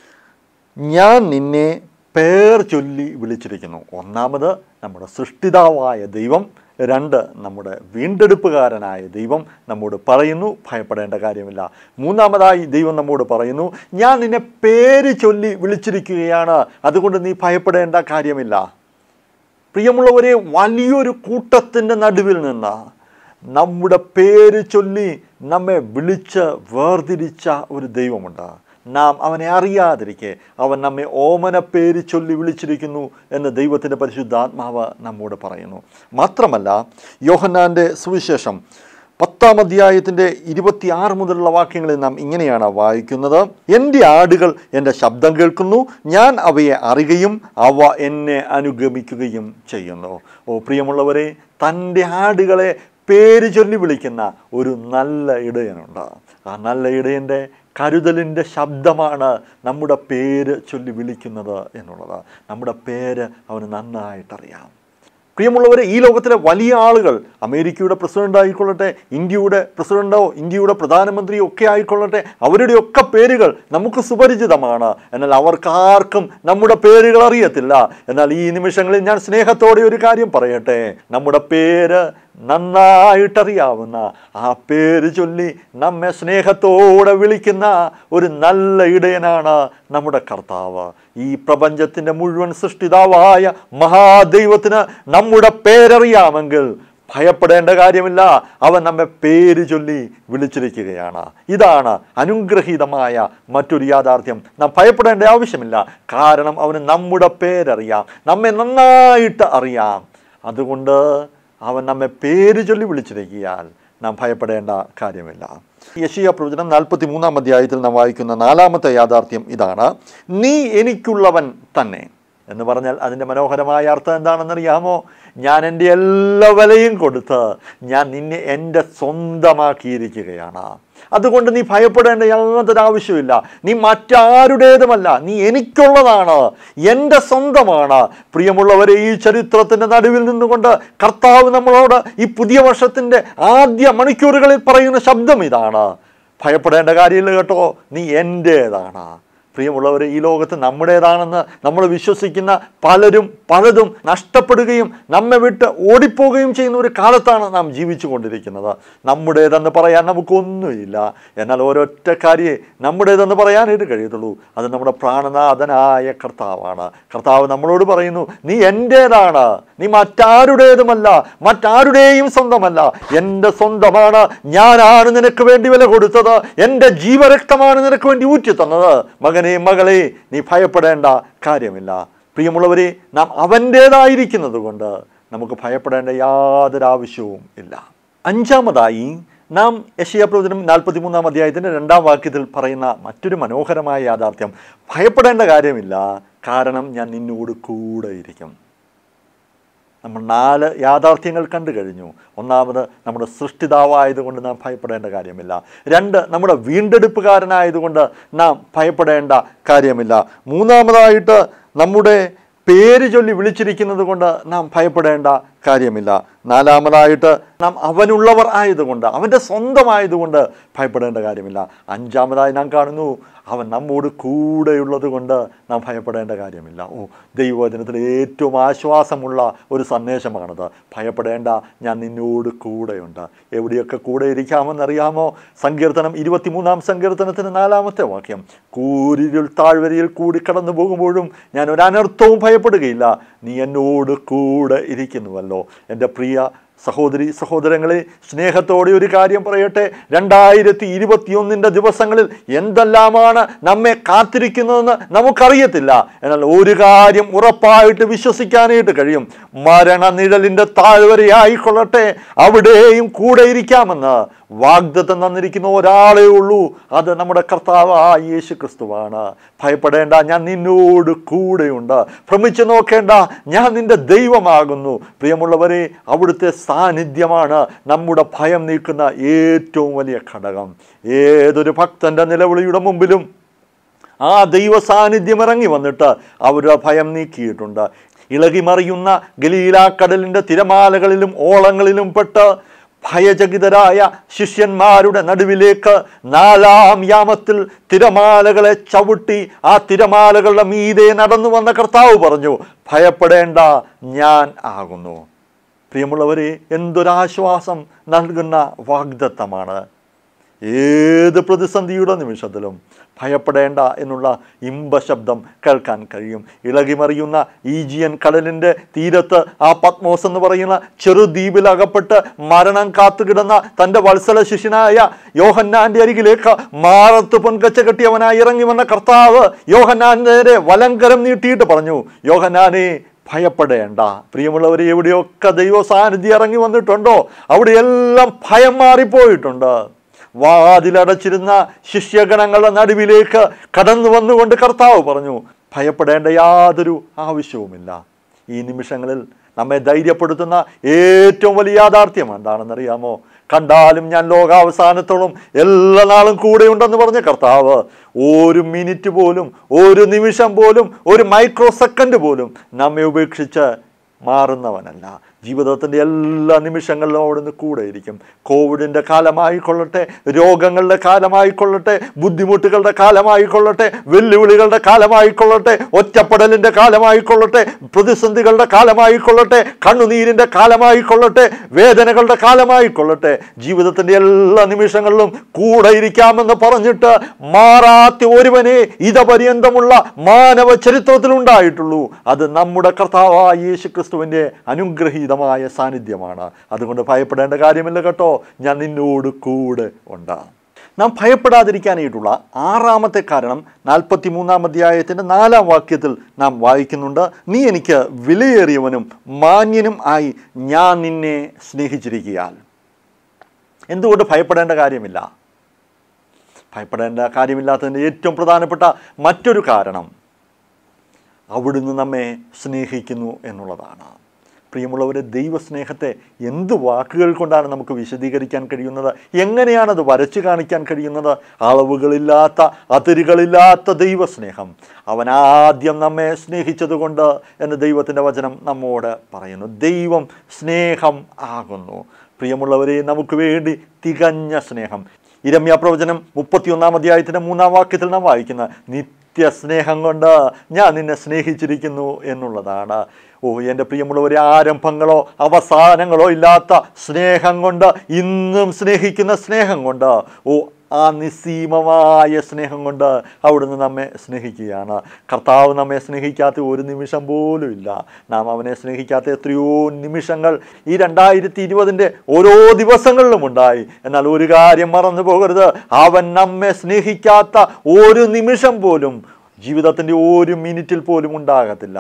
ഞാൻ നിന്നെ പേർ ചൊല്ലി വിളിച്ചിരിക്കുന്നു. ഒന്നാമത് നമ്മുടെ സൃഷ്ടിതാവായ ദൈവം, 2 നമ്മുടെ വീണ്ടെടുപ്പുകാരനായ ദൈവം നമ്മോട് പറയുന്നു, ഭയപ്പെടേണ്ട കാര്യമില്ല. മൂന്നാമതായി ദൈവം നമ്മോട് പറയുന്നു, ഞാൻ നിന്നെ പേര് ചൊല്ലി വിളിച്ചിരിക്കുകയാണ്, അതുകൊണ്ട് നീ ഭയപ്പെടേണ്ട കാര്യമില്ല. പ്രിയമുള്ളവരെ, വലിയൊരു കൂട്ടത്തിൻ്റെ നടുവിൽ നിന്ന് നമ്മുടെ പേര് ചൊല്ലി നമ്മെ വിളിച്ച് വേർതിരിച്ച ഒരു ദൈവമുണ്ട്. നാം അവനെ അറിയാതിരിക്കെ അവൻ നമ്മെ ഓമന പേര് ചൊല്ലി വിളിച്ചിരിക്കുന്നു എന്ന് ദൈവത്തിൻ്റെ പരിശുദ്ധാത്മാവ് നമ്മോട് പറയുന്നു. മാത്രമല്ല, യോഹന്നാൻ്റെ സുവിശേഷം 10-ാം അധ്യായത്തിൻ്റെ 26 മുതലുള്ള വാക്യങ്ങളിൽ നാം ഇങ്ങനെയാണ് വായിക്കുന്നത്, എൻ്റെ ആടുകൾ എൻ്റെ ശബ്ദം കേൾക്കുന്നു, ഞാൻ അവയെ അറിയുകയും അവ എന്നെ അനുഗമിക്കുകയും ചെയ്യുന്നു. പ്രിയമുള്ളവരെ, തൻ്റെ ആടുകളെ പേര് ചൊല്ലി വിളിക്കുന്ന ഒരു നല്ല ഇടയനുണ്ട്. ആ നല്ല ഇടയൻ്റെ കരുതലിൻ്റെ ശബ്ദമാണ് നമ്മുടെ പേര് ചൊല്ലി വിളിക്കുന്നത് എന്നുള്ളത്. നമ്മുടെ പേര് അവന് നന്നായിട്ടറിയാം. പ്രിയമുള്ളവരെ, ഈ ലോകത്തിലെ വലിയ ആളുകൾ, അമേരിക്കയുടെ പ്രസിഡന്റ് ആയിക്കൊള്ളട്ടെ, ഇന്ത്യയുടെ പ്രസിഡന്റോ ഇന്ത്യയുടെ പ്രധാനമന്ത്രിയോ ഒക്കെ ആയിക്കൊള്ളട്ടെ, അവരുടെയൊക്കെ പേരുകൾ നമുക്ക് സുപരിചിതമാണ്. എന്നാൽ അവർക്കാർക്കും നമ്മുടെ പേരുകൾ അറിയത്തില്ല. എന്നാൽ ഈ നിമിഷങ്ങളിൽ ഞാൻ സ്നേഹത്തോടെ ഒരു കാര്യം പറയട്ടെ. നമ്മുടെ പേര് നന്നായിട്ടറിയാവുന്ന, ആ പേര് ചൊല്ലി നമ്മെ സ്നേഹത്തോടെ വിളിക്കുന്ന ഒരു നല്ല ഇടയനാണ് നമ്മുടെ കർത്താവ്. ഈ പ്രപഞ്ചത്തിൻ്റെ മുഴുവൻ സൃഷ്ടിതാവായ മഹാദൈവത്തിന് നമ്മുടെ പേരറിയാമെങ്കിൽ ഭയപ്പെടേണ്ട കാര്യമില്ല. അവൻ നമ്മെ പേര് ചൊല്ലി വിളിച്ചിരിക്കുകയാണ്. ഇതാണ് അനുഗ്രഹീതമായ മറ്റൊരു യാഥാർത്ഥ്യം. നാം ഭയപ്പെടേണ്ട ആവശ്യമില്ല. കാരണം അവന് നമ്മുടെ പേരറിയാം, നമ്മെ നന്നായിട്ട് അറിയാം. അതുകൊണ്ട് അവൻ നമ്മെ പേര് ചൊല്ലി വിളിച്ചിരിക്കുകയാൽ നാം ഭയപ്പെടേണ്ട കാര്യമില്ല. യെശയ്യാ പ്രവചനം 43-ാം അധ്യായത്തിൽ നാം വായിക്കുന്ന 4-ാമത്തെ യാഥാർത്ഥ്യം ഇതാണ്: നീ എനിക്കുള്ളവൻ തന്നെ എന്ന് പറഞ്ഞാൽ അതിൻ്റെ മനോഹരമായ അർത്ഥം എന്താണെന്നറിയാമോ? ഞാൻ എൻ്റെ എല്ലാ വിലയും കൊടുത്ത് ഞാൻ നിന്നെ എൻ്റെ സ്വന്തമാക്കിയിരിക്കുകയാണ്. അതുകൊണ്ട് നീ ഭയപ്പെടേണ്ട യാതൊരു ആവശ്യമില്ല. നീ മറ്റാരുടേതുമല്ല, നീ എനിക്കുള്ളതാണ്, എൻ്റെ സ്വന്തമാണ്. പ്രിയമുള്ളവരെ, ഈ ചരിത്രത്തിൻ്റെ നടുവിൽ നിന്നുകൊണ്ട് കർത്താവ് നമ്മളോട് ഈ പുതിയ വർഷത്തിൻ്റെ ആദ്യ മണിക്കൂറുകളിൽ പറയുന്ന ശബ്ദം ഇതാണ്: ഭയപ്പെടേണ്ട കാര്യമില്ല കേട്ടോ, നീ എൻ്റേതാണ്. പ്രിയമുള്ളവരെ, ഈ ലോകത്ത് നമ്മുടേതാണെന്ന് നമ്മൾ വിശ്വസിക്കുന്ന പലതും നഷ്ടപ്പെടുകയും നമ്മെ വിട്ട് ഓടിപ്പോവുകയും ചെയ്യുന്ന ഒരു കാലത്താണ് നാം ജീവിച്ചു കൊണ്ടിരിക്കുന്നത്. നമ്മുടേതെന്ന് പറയാൻ നമുക്കൊന്നുമില്ല. എന്നാൽ ഒരൊറ്റ കാര്യമേ നമ്മുടേതെന്ന് പറയാനായിട്ട് കഴിയത്തുള്ളൂ. അത് നമ്മുടെ പ്രാണനാഥനായ കർത്താവാണ്. കർത്താവ് നമ്മളോട് പറയുന്നു: നീ എൻ്റേതാണ്, നീ മറ്റാരുടേതുമല്ല, മറ്റാരുടെയും സ്വന്തമല്ല, എൻ്റെ സ്വന്തമാണ്. ഞാനാണ് നിനക്ക് വേണ്ടി വില കൊടുത്തത്, എൻ്റെ ജീവരക്തമാണ് നിനക്ക് വേണ്ടി ഊറ്റി തന്നത്. മകനെ, മകളെ, നീ ഭയപ്പെടേണ്ട കാര്യമില്ല. പ്രിയമുള്ളവരെ, നാം അവൻ്റേതായിരിക്കുന്നത് കൊണ്ട് നമുക്ക് ഭയപ്പെടേണ്ട യാതൊരു ആവശ്യവും ഇല്ല. അഞ്ചാമതായി നാം യെശയ്യാ പ്രവചനം 43-ാം അധ്യായത്തിൻ്റെ 2-ാം വാക്യത്തിൽ പറയുന്ന മറ്റൊരു മനോഹരമായ യാഥാർത്ഥ്യം: ഭയപ്പെടേണ്ട കാര്യമില്ല, കാരണം ഞാൻ നിന്നോട് കൂടെ ഇരിക്കും. നമ്മൾ 4 യാഥാർത്ഥ്യങ്ങൾ കണ്ടു കഴിഞ്ഞു. ഒന്നാമത്, നമ്മുടെ സൃഷ്ടിതാവായതുകൊണ്ട് നാം ഭയപ്പെടേണ്ട കാര്യമില്ല. 2, നമ്മുടെ വീണ്ടെടുപ്പുകാരനായതുകൊണ്ട് നാം ഭയപ്പെടേണ്ട കാര്യമില്ല. 3-ാമതായിട്ട്, നമ്മുടെ പേര് ചൊല്ലി വിളിച്ചിരിക്കുന്നത് കൊണ്ട് നാം ഭയപ്പെടേണ്ട കാര്യമില്ല. 4-ാമതായിട്ട്, നാം അവനുള്ളവർ ആയതുകൊണ്ട്, അവൻ്റെ സ്വന്തമായതുകൊണ്ട് ഭയപ്പെടേണ്ട കാര്യമില്ല. 5-ാമതായി നാം കാണുന്നു, അവൻ നമ്മോട് കൂടെയുള്ളത് കൊണ്ട് നാം ഭയപ്പെടേണ്ട കാര്യമില്ല. ദൈവവചനത്തിൽ ഏറ്റവും ആശ്വാസമുള്ള ഒരു സന്ദേശമാണത്. ഭയപ്പെടേണ്ട, ഞാൻ നിന്നോട് കൂടെയുണ്ട്. എവിടെയൊക്കെ കൂടെ ഇരിക്കാമെന്നറിയാമോ? സങ്കീർത്തനം 23-ാം സങ്കീർത്തനത്തിന് 4-ാമത്തെ വാക്യം: കൂരിരുൾ താഴ്വരയിൽ കൂടി കടന്നു പോകുമ്പോഴും ഞാൻ ഒരു അനർത്ഥവും ഭയപ്പെടുകയില്ല, നീ എന്നോട് കൂടെ ഇരിക്കുന്നുവല്ലോ. എൻ്റെ പ്രിയ സഹോദരി സഹോദരങ്ങളെ, സ്നേഹത്തോടെ ഒരു കാര്യം പറയട്ടെ. 2021 ദിവസങ്ങളിൽ എന്തെല്ലാമാണ് നമ്മെ കാത്തിരിക്കുന്നതെന്ന് നമുക്കറിയത്തില്ല. എന്നാൽ ഒരു കാര്യം ഉറപ്പായിട്ട് വിശ്വസിക്കാനായിട്ട് കഴിയും: മരണനിഴലിൻ്റെ താഴ്വരയായിക്കൊള്ളട്ടെ, അവിടെയും കൂടെ ഇരിക്കാമെന്ന് വാഗ്ദത്തം തന്നിരിക്കുന്ന ഒരാളേ ഉള്ളൂ. അത് നമ്മുടെ കർത്താവായ യേശു ക്രിസ്തുവാണ്. ഭയപ്പെടേണ്ട, ഞാൻ നിന്നോട് കൂടെയുണ്ട്. ഭ്രമിച്ചു നോക്കേണ്ട, ഞാൻ നിന്റെ ദൈവമാകുന്നു. പ്രിയമുള്ളവരെ, അവിടുത്തെ സാന്നിധ്യമാണ് നമ്മുടെ ഭയം നീക്കുന്ന ഏറ്റവും വലിയ ഘടകം. ഏതൊരു ഭക്തൻ്റെ നിലവിളിയുടെ മുമ്പിലും ആ ദൈവ സാന്നിധ്യം ഇറങ്ങി വന്നിട്ട് അവരുടെ ഭയം നീക്കിയിട്ടുണ്ട്. ഇളകിമറിയുന്ന ഗലീലാക്കടലിൻ്റെ തിരമാലകളിലും ഓളങ്ങളിലും പെട്ട് ഭയചകിതരായ ശിഷ്യന്മാരുടെ നടുവിലേക്ക് 4-ാം യാമത്തിൽ തിരമാലകളെ ചവിട്ടി ആ തിരമാലകളുടെ മീതെ നടന്നു വന്ന കർത്താവ് പറഞ്ഞു: ഭയപ്പെടേണ്ട, ഞാൻ ആകുന്നു. പ്രിയമുള്ളവരെ, എന്തൊരാശ്വാസം നൽകുന്ന വാഗ്ദത്തമാണ്. ഏത് പ്രതിസന്ധിയുടെ നിമിഷത്തിലും ഭയപ്പെടേണ്ട എന്നുള്ള ഇമ്പശബ്ദം കേൾക്കാൻ കഴിയും. ഇളകിമറിയുന്ന ഈജിയൻ കടലിൻ്റെ തീരത്ത് ആ പത്മോസ് എന്ന് പറയുന്ന ചെറുദ്വീപിൽ അകപ്പെട്ട് മരണം കാത്തുകിടന്ന തൻ്റെ വത്സല ശിഷ്യനായ യോഹന്നാൻ്റെ അരികിലേക്ക് മാറത്ത് പൊൻകച്ച കെട്ടിയവനായി ഇറങ്ങി വന്ന കർത്താവ് യോഹന്നാൻ്റെ നേരെ വലങ്കരം നീട്ടിയിട്ട് പറഞ്ഞു: യോഹന്നാനെ, ഭയപ്പെടേണ്ട. പ്രിയമുള്ളവർ, എവിടെയൊക്കെ ദൈവ സാന്നിധ്യം ഇറങ്ങി വന്നിട്ടുണ്ടോ അവിടെയെല്ലാം ഭയം മാറിപ്പോയിട്ടുണ്ട്. വാതിലടച്ചിരുന്ന ശിഷ്യഗണങ്ങളുടെ നടുവിലേക്ക് കടന്നു വന്നുകൊണ്ട് കർത്താവ് പറഞ്ഞു: ഭയപ്പെടേണ്ട യാതൊരു ആവശ്യവുമില്ല. ഈ നിമിഷങ്ങളിൽ നമ്മെ ധൈര്യപ്പെടുത്തുന്ന ഏറ്റവും വലിയ യാഥാർത്ഥ്യം എന്താണെന്നറിയാമോ? കണ്ടാലും ഞാൻ ലോകാവസാനത്തോളം എല്ലാ നാളും കൂടെയുണ്ടെന്ന് പറഞ്ഞ കർത്താവ് ഒരു മിനിറ്റ് പോലും, ഒരു നിമിഷം പോലും, ഒരു മൈക്രോ സെക്കൻഡ് പോലും നമ്മെ ഉപേക്ഷിച്ച് മാറുന്നവനല്ല. ജീവിതത്തിൻ്റെ എല്ലാ നിമിഷങ്ങളിലും അവിടുന്ന് കൂടെയിരിക്കും. കോവിഡിൻ്റെ കാലമായിക്കൊള്ളട്ടെ, രോഗങ്ങളുടെ കാലമായിക്കൊള്ളട്ടെ, ബുദ്ധിമുട്ടുകളുടെ കാലമായിക്കൊള്ളട്ടെ, വെല്ലുവിളികളുടെ കാലമായിക്കൊള്ളട്ടെ, ഒറ്റപ്പെടലിൻ്റെ കാലമായിക്കൊള്ളട്ടെ, പ്രതിസന്ധികളുടെ കാലമായിക്കൊള്ളട്ടെ, കണ്ണുനീരിൻ്റെ കാലമായിക്കൊള്ളട്ടെ, വേദനകളുടെ കാലമായിക്കൊള്ളട്ടെ, ജീവിതത്തിൻ്റെ എല്ലാ നിമിഷങ്ങളിലും കൂടെ ഇരിക്കാമെന്ന് പറഞ്ഞിട്ട് മാറാത്ത ഒരുവനെ ഇതപര്യന്തമുള്ള മാനവ ചരിത്രത്തിലുണ്ടായിട്ടുള്ളൂ. അത് നമ്മുടെ കർത്താവായ യേശു ക്രിസ്തുവിൻ്റെ അനുഗ്രഹീതമായ സാന്നിധ്യമാണ്. അതുകൊണ്ട് ഭയപ്പെടേണ്ട കാര്യമില്ല കേട്ടോ, ഞാൻ നിന്നോട് കൂടെ ഉണ്ട്. നാം ഭയപ്പെടാതിരിക്കാനായിട്ടുള്ള ആറാമത്തെ കാരണം 43-ാം അധ്യായത്തിൻ്റെ 4-ാം വാക്യത്തിൽ നാം വായിക്കുന്നുണ്ട്. നീ എനിക്ക് വിലയേറിയവനും മാന്യനും ആയി ഞാൻ നിന്നെ സ്നേഹിച്ചിരിക്കയാൽ. എന്തുകൊണ്ട് ഭയപ്പെടേണ്ട കാര്യമില്ല? ഭയപ്പെടേണ്ട കാര്യമില്ലാത്തതിൻ്റെ ഏറ്റവും പ്രധാനപ്പെട്ട മറ്റൊരു കാരണം അവിടുന്ന് നമ്മെ സ്നേഹിക്കുന്നു എന്നുള്ളതാണ്. പ്രിയമുള്ളവരെ, ദൈവസ്നേഹത്തെ എന്ത് വാക്കുകൾ കൊണ്ടാണ് നമുക്ക് വിശദീകരിക്കാൻ കഴിയുന്നത്? എങ്ങനെയാണത് വരച്ചു കാണിക്കാൻ കഴിയുന്നത്? അളവുകളില്ലാത്ത, അതിരുകളില്ലാത്ത ദൈവസ്നേഹം. അവൻ ആദ്യം നമ്മെ സ്നേഹിച്ചതുകൊണ്ട് എന്ന് ദൈവത്തിൻ്റെ വചനം നമ്മോട് പറയുന്നു. ദൈവം സ്നേഹം ആകുന്നു. പ്രിയമുള്ളവരെ, നമുക്ക് വേണ്ടി തികഞ്ഞ സ്നേഹം. യിരെമ്യാ പ്രവചനം 31-ാം അധ്യായത്തിൻ്റെ 3-ാം വാക്യത്തിൽ നാം വായിക്കുന്ന നിത്യസ്നേഹം കൊണ്ട് ഞാൻ നിന്നെ സ്നേഹിച്ചിരിക്കുന്നു എന്നുള്ളതാണ്. എൻ്റെ പ്രിയമുള്ളവരെ, ആരംഭങ്ങളോ അവസാനങ്ങളോ ഇല്ലാത്ത സ്നേഹം കൊണ്ട്, ഇന്നും സ്നേഹിക്കുന്ന സ്നേഹം കൊണ്ട്, ആ നിസ്സീമമായ സ്നേഹം കൊണ്ട് അവിടുന്ന് നമ്മെ സ്നേഹിക്കുകയാണ്. കർത്താവ് നമ്മെ സ്നേഹിക്കാത്ത ഒരു നിമിഷം പോലും ഇല്ല. നാം അവനെ സ്നേഹിക്കാത്ത എത്രയോ നിമിഷങ്ങൾ ഈ 2020-ൻ്റെ ഓരോ ദിവസങ്ങളിലും ഉണ്ടായി. എന്നാൽ ഒരു കാര്യം മറന്നു പോകരുത്, അവൻ നമ്മെ സ്നേഹിക്കാത്ത ഒരു നിമിഷം പോലും ജീവിതത്തിൻ്റെ ഒരു മിനിറ്റിൽ പോലും ഉണ്ടാകത്തില്ല.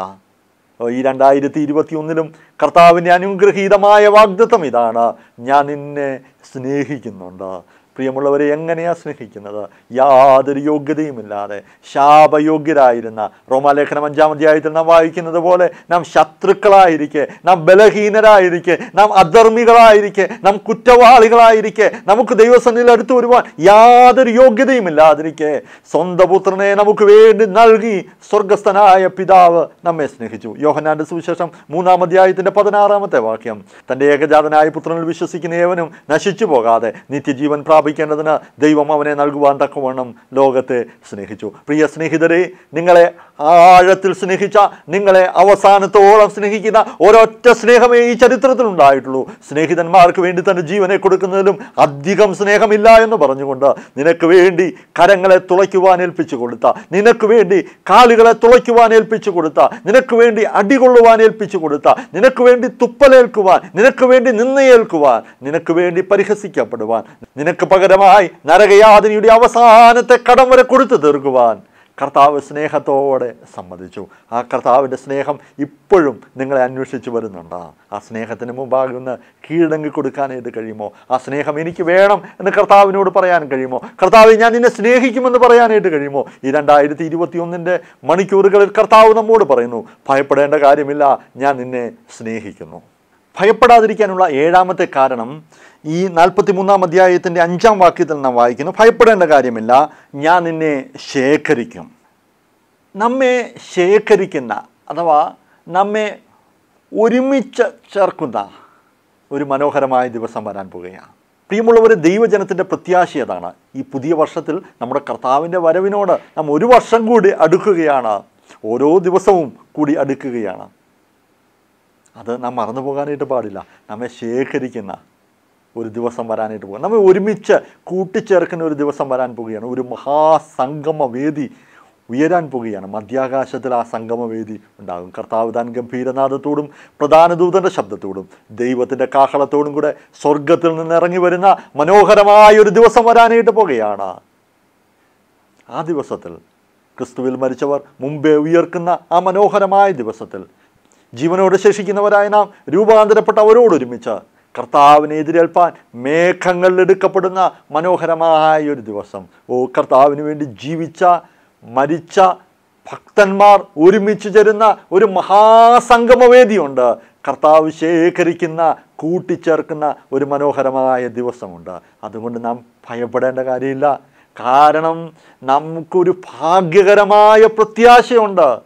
ഈ 2021-ലും കർത്താവിൻ്റെ അനുഗ്രഹീതമായ വാഗ്ദത്തം ഇതാണ്: ഞാൻ നിന്നെ സ്നേഹിക്കുന്നുണ്ട്. പ്രിയമുള്ളവരെ, എങ്ങനെയാണ് സ്നേഹിക്കുന്നത്? യാതൊരു യോഗ്യതയുമില്ലാതെ ശാപയോഗ്യരായിരുന്ന റോമാലേഖനം 5-ാം അധ്യായത്തിൽ നാം വായിക്കുന്നത് പോലെ നാം ശത്രുക്കളായിരിക്കെ, നാം ബലഹീനരായിരിക്കെ, നാം അധർമ്മികളായിരിക്കെ, നാം കുറ്റവാളികളായിരിക്കെ, നമുക്ക് ദൈവസന്നിധിയിൽ അടുത്ത് വരുവാൻ യാതൊരു യോഗ്യതയുമില്ലാതിരിക്കെ സ്വന്തം പുത്രനെ നമുക്ക് വേണ്ടി നൽകി സ്വർഗസ്ഥനായ പിതാവ് നമ്മെ സ്നേഹിച്ചു. യോഹന്നാന്റെ സുവിശേഷം 3-ാം അധ്യായത്തിൻ്റെ 16-ാമത്തെ വാക്യം: തൻ്റെ ഏകജാതനായ പുത്രനിൽ വിശ്വസിക്കുന്ന ഏവനും നശിച്ചു പോകാതെ നിത്യജീവൻ ാപിക്കേണ്ടതിന് ദൈവം അവനെ നൽകുവാൻ തക്കവണ്ണം ലോകത്തെ സ്നേഹിച്ചു. പ്രിയ സ്നേഹിതരെ, നിങ്ങളെ ആഴത്തിൽ സ്നേഹിച്ച, നിങ്ങളെ അവസാനത്തോളം സ്നേഹിക്കുന്ന ഒരൊറ്റ സ്നേഹമേ ഈ ചരിത്രത്തിൽ ഉണ്ടായിട്ടുള്ളൂ. സ്നേഹിതന്മാർക്ക് വേണ്ടി തൻ്റെ ജീവനെ കൊടുക്കുന്നതിലും അധികം സ്നേഹമില്ല എന്ന് പറഞ്ഞുകൊണ്ട് നിനക്ക് വേണ്ടി കരങ്ങളെ തുളയ്ക്കുവാൻ ഏൽപ്പിച്ചു കൊടുത്ത, നിനക്ക് വേണ്ടി കാലുകളെ തുളയ്ക്കുവാൻ ഏൽപ്പിച്ചു കൊടുത്ത, നിനക്ക് വേണ്ടി അടികൊള്ളുവാൻ ഏൽപ്പിച്ചു കൊടുത്ത, നിനക്ക് വേണ്ടി തുപ്പലേൽക്കുവാൻ, നിനക്ക് വേണ്ടി നിന്നയേൽക്കുവാൻ, നിനക്ക് വേണ്ടി പരിഹസിക്കപ്പെടുവാൻ, നിനക്ക് പകരമായി നരകയാതനയുടെ അവസാനത്തെ കടം വരെ കൊടുത്തു തീർക്കുവാൻ കർത്താവ് സ്നേഹത്തോടെ സമ്മതിച്ചു. ആ കർത്താവിൻ്റെ സ്നേഹം ഇപ്പോഴും നിങ്ങളെ അന്വേഷിച്ച് വരുന്നുണ്ട്. ആ സ്നേഹത്തിന് മുമ്പാകെ ഒന്ന് കീഴടങ്ങി കൊടുക്കാനായിട്ട് കഴിയുമോ? ആ സ്നേഹം എനിക്ക് വേണം എന്ന് കർത്താവിനോട് പറയാൻ കഴിയുമോ? കർത്താവ്, ഞാൻ നിന്നെ സ്നേഹിക്കുമെന്ന് പറയാനായിട്ട് കഴിയുമോ? ഈ 2021-ൻ്റെ മണിക്കൂറുകളിൽ കർത്താവ് നമ്മോട് പറയുന്നു, ഭയപ്പെടേണ്ട കാര്യമില്ല, ഞാൻ നിന്നെ സ്നേഹിക്കുന്നു. ഭയപ്പെടാതിരിക്കാനുള്ള 7-ാമത്തെ കാരണം ഈ 43-ാം അധ്യായത്തിൻ്റെ 5-ാം വാക്യത്തിൽ നാം വായിക്കുന്നു: ഭയപ്പെടേണ്ട കാര്യമില്ല, ഞാൻ നിന്നെ ശേഖരിക്കും. നമ്മെ ശേഖരിക്കുന്ന, അഥവാ നമ്മെ ഒരുമിച്ച് ചേർക്കുന്ന ഒരു മനോഹരമായ ദിവസം വരാൻ പോകുകയാണ്. പ്രിയമുള്ളവർ, ദൈവജനത്തിൻ്റെ പ്രത്യാശ അതാണ്. ഈ പുതിയ വർഷത്തിൽ നമ്മുടെ കർത്താവിൻ്റെ വരവിനോട് നാം ഒരു വർഷം കൂടി അടുക്കുകയാണ്. ഓരോ ദിവസവും കൂടി അടുക്കുകയാണ്. അത് നാം മറന്നു പോകാനായിട്ട് പാടില്ല. നമ്മെ ശേഖരിക്കുന്ന ഒരു ദിവസം വരാനായിട്ട് പോകുക, നമ്മെ ഒരുമിച്ച് കൂട്ടിച്ചേർക്കുന്ന ഒരു ദിവസം വരാൻ പോവുകയാണ്. ഒരു മഹാസംഗമവേദി ഉയരാൻ പോവുകയാണ്. മധ്യാകാശത്തിൽ ആ സംഗമവേദി ഉണ്ടാകും. കർത്താവ് താൻ ഗംഭീരനാദത്തോടും പ്രധാന ദൂതൻ്റെ ശബ്ദത്തോടും ദൈവത്തിൻ്റെ കാഹളത്തോടും കൂടെ സ്വർഗത്തിൽ നിന്ന് ഇറങ്ങി വരുന്ന മനോഹരമായ ഒരു ദിവസം വരാനായിട്ട് പോകുകയാണ്. ആ ദിവസത്തിൽ ക്രിസ്തുവിൽ മരിച്ചവർ മുമ്പേ ഉയർക്കുന്ന ആ മനോഹരമായ ദിവസത്തിൽ ജീവനോട് ശേഷിക്കുന്നവരായ നാം രൂപാന്തരപ്പെട്ട അവരോടൊരുമിച്ച് കർത്താവിനെ എതിരേൽപ്പാൻ മേഘങ്ങളിൽ എടുക്കപ്പെടുന്ന മനോഹരമായ ഒരു ദിവസം. കർത്താവിന് വേണ്ടി ജീവിച്ച, മരിച്ച ഭക്തന്മാർ ഒരുമിച്ച് ചേരുന്ന ഒരു മഹാസംഗമവേദിയുണ്ട്. കർത്താവ് ശേഖരിക്കുന്ന, കൂട്ടിച്ചേർക്കുന്ന ഒരു മനോഹരമായ ദിവസമുണ്ട്. അതുകൊണ്ട് നാം ഭയപ്പെടേണ്ട കാര്യമില്ല. കാരണം നമുക്കൊരു ഭാഗ്യകരമായ പ്രത്യാശയുണ്ട്.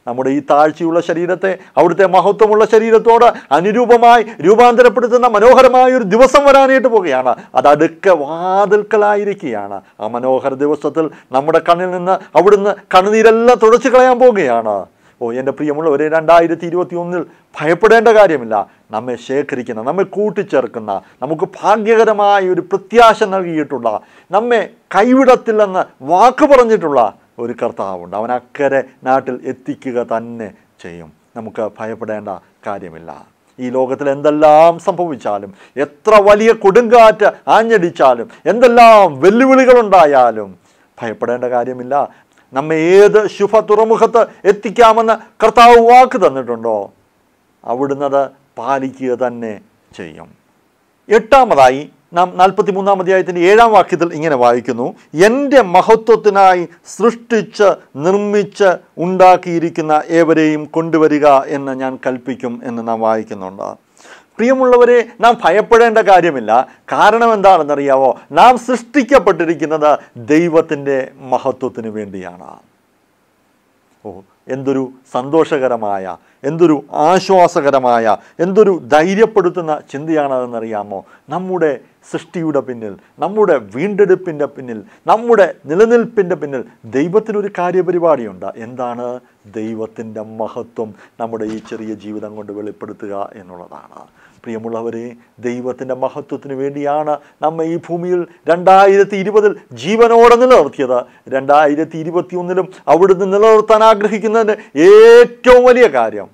നമ്മുടെ ഈ താഴ്ചയുള്ള ശരീരത്തെ അവിടുത്തെ മഹത്വമുള്ള ശരീരത്തോട് അനുരൂപമായി രൂപാന്തരപ്പെടുത്തുന്ന മനോഹരമായ ഒരു ദിവസം വരാനായിട്ട് പോവുകയാണ്. അത് അടുക്ക വാതിൽക്കലായിരിക്കുകയാണ്. ആ മനോഹര ദിവസത്തിൽ നമ്മുടെ കണ്ണിൽ നിന്ന് അവിടുന്ന് കണ്ണുനീരെല്ലാം തുടച്ചു കളയാൻ പോവുകയാണ്. എൻ്റെ പ്രിയമുള്ളവരെ, 2021 ഭയപ്പെടേണ്ട കാര്യമില്ല. നമ്മെ ശേഖരിക്കുന്ന, നമ്മെ കൂട്ടിച്ചേർക്കുന്ന, നമുക്ക് ഭാഗ്യകരമായ ഒരു പ്രത്യാശ നൽകിയിട്ടുള്ള, നമ്മെ കൈവിടത്തില്ലെന്ന് വാക്ക് പറഞ്ഞിട്ടുള്ള ഒരു കർത്താവുണ്ട്. അവൻ അക്കരെ നാട്ടിൽ എത്തിക്കുക തന്നെ ചെയ്യും. നമുക്ക് ഭയപ്പെടേണ്ട കാര്യമില്ല. ഈ ലോകത്തിൽ എന്തെല്ലാം സംഭവിച്ചാലും, എത്ര വലിയ കൊടുങ്കാറ്റ് ആഞ്ഞടിച്ചാലും, എന്തെല്ലാം വെല്ലുവിളികളുണ്ടായാലും ഭയപ്പെടേണ്ട കാര്യമില്ല. നമ്മെ ഏത് ശുഭ തുറമുഖത്ത് എത്തിക്കാമെന്ന് കർത്താവ് വാക്ക് തന്നിട്ടുണ്ടോ, അവിടുന്നത് പാലിക്കുക തന്നെ ചെയ്യും. എട്ടാമതായി നാം 43-ാം അധ്യായത്തിൻ്റെ 7-ാം വാക്യത്തിൽ ഇങ്ങനെ വായിക്കുന്നു, എൻ്റെ മഹത്വത്തിനായി സൃഷ്ടിച്ച് നിർമ്മിച്ച് ഉണ്ടാക്കിയിരിക്കുന്ന ഏവരെയും കൊണ്ടുവരിക എന്ന് ഞാൻ കൽപ്പിക്കും എന്ന് നാം വായിക്കുന്നുണ്ട്. പ്രിയമുള്ളവരെ, നാം ഭയപ്പെടേണ്ട കാര്യമില്ല. കാരണം എന്താണെന്നറിയാവോ? നാം സൃഷ്ടിക്കപ്പെട്ടിരിക്കുന്നത് ദൈവത്തിൻ്റെ മഹത്വത്തിന് വേണ്ടിയാണ്. എന്തൊരു സന്തോഷകരമായ, എന്തൊരു ആശ്വാസകരമായ, എന്തൊരു ധൈര്യപ്പെടുത്തുന്ന ചിന്തയാണതെന്നറിയാമോ? നമ്മുടെ സൃഷ്ടിയുടെ പിന്നിൽ, നമ്മുടെ വീണ്ടെടുപ്പിൻ്റെ പിന്നിൽ, നമ്മുടെ നിലനിൽപ്പിൻ്റെ പിന്നിൽ ദൈവത്തിനൊരു കാര്യപരിപാടിയുണ്ട്. എന്താണ്? ദൈവത്തിൻ്റെ മഹത്വം നമ്മുടെ ഈ ചെറിയ ജീവിതം കൊണ്ട് വെളിപ്പെടുത്തുക എന്നുള്ളതാണ്. പ്രിയമുള്ളവരെ, ദൈവത്തിൻ്റെ മഹത്വത്തിന് വേണ്ടിയാണ് നമ്മെ ഈ ഭൂമിയിൽ 2020 ജീവനോടെ നിലനിർത്തിയത്. 2021 അവിടുന്ന് നിലനിർത്താൻ ആഗ്രഹിക്കുന്നതിന് ഏറ്റവും വലിയ കാര്യം,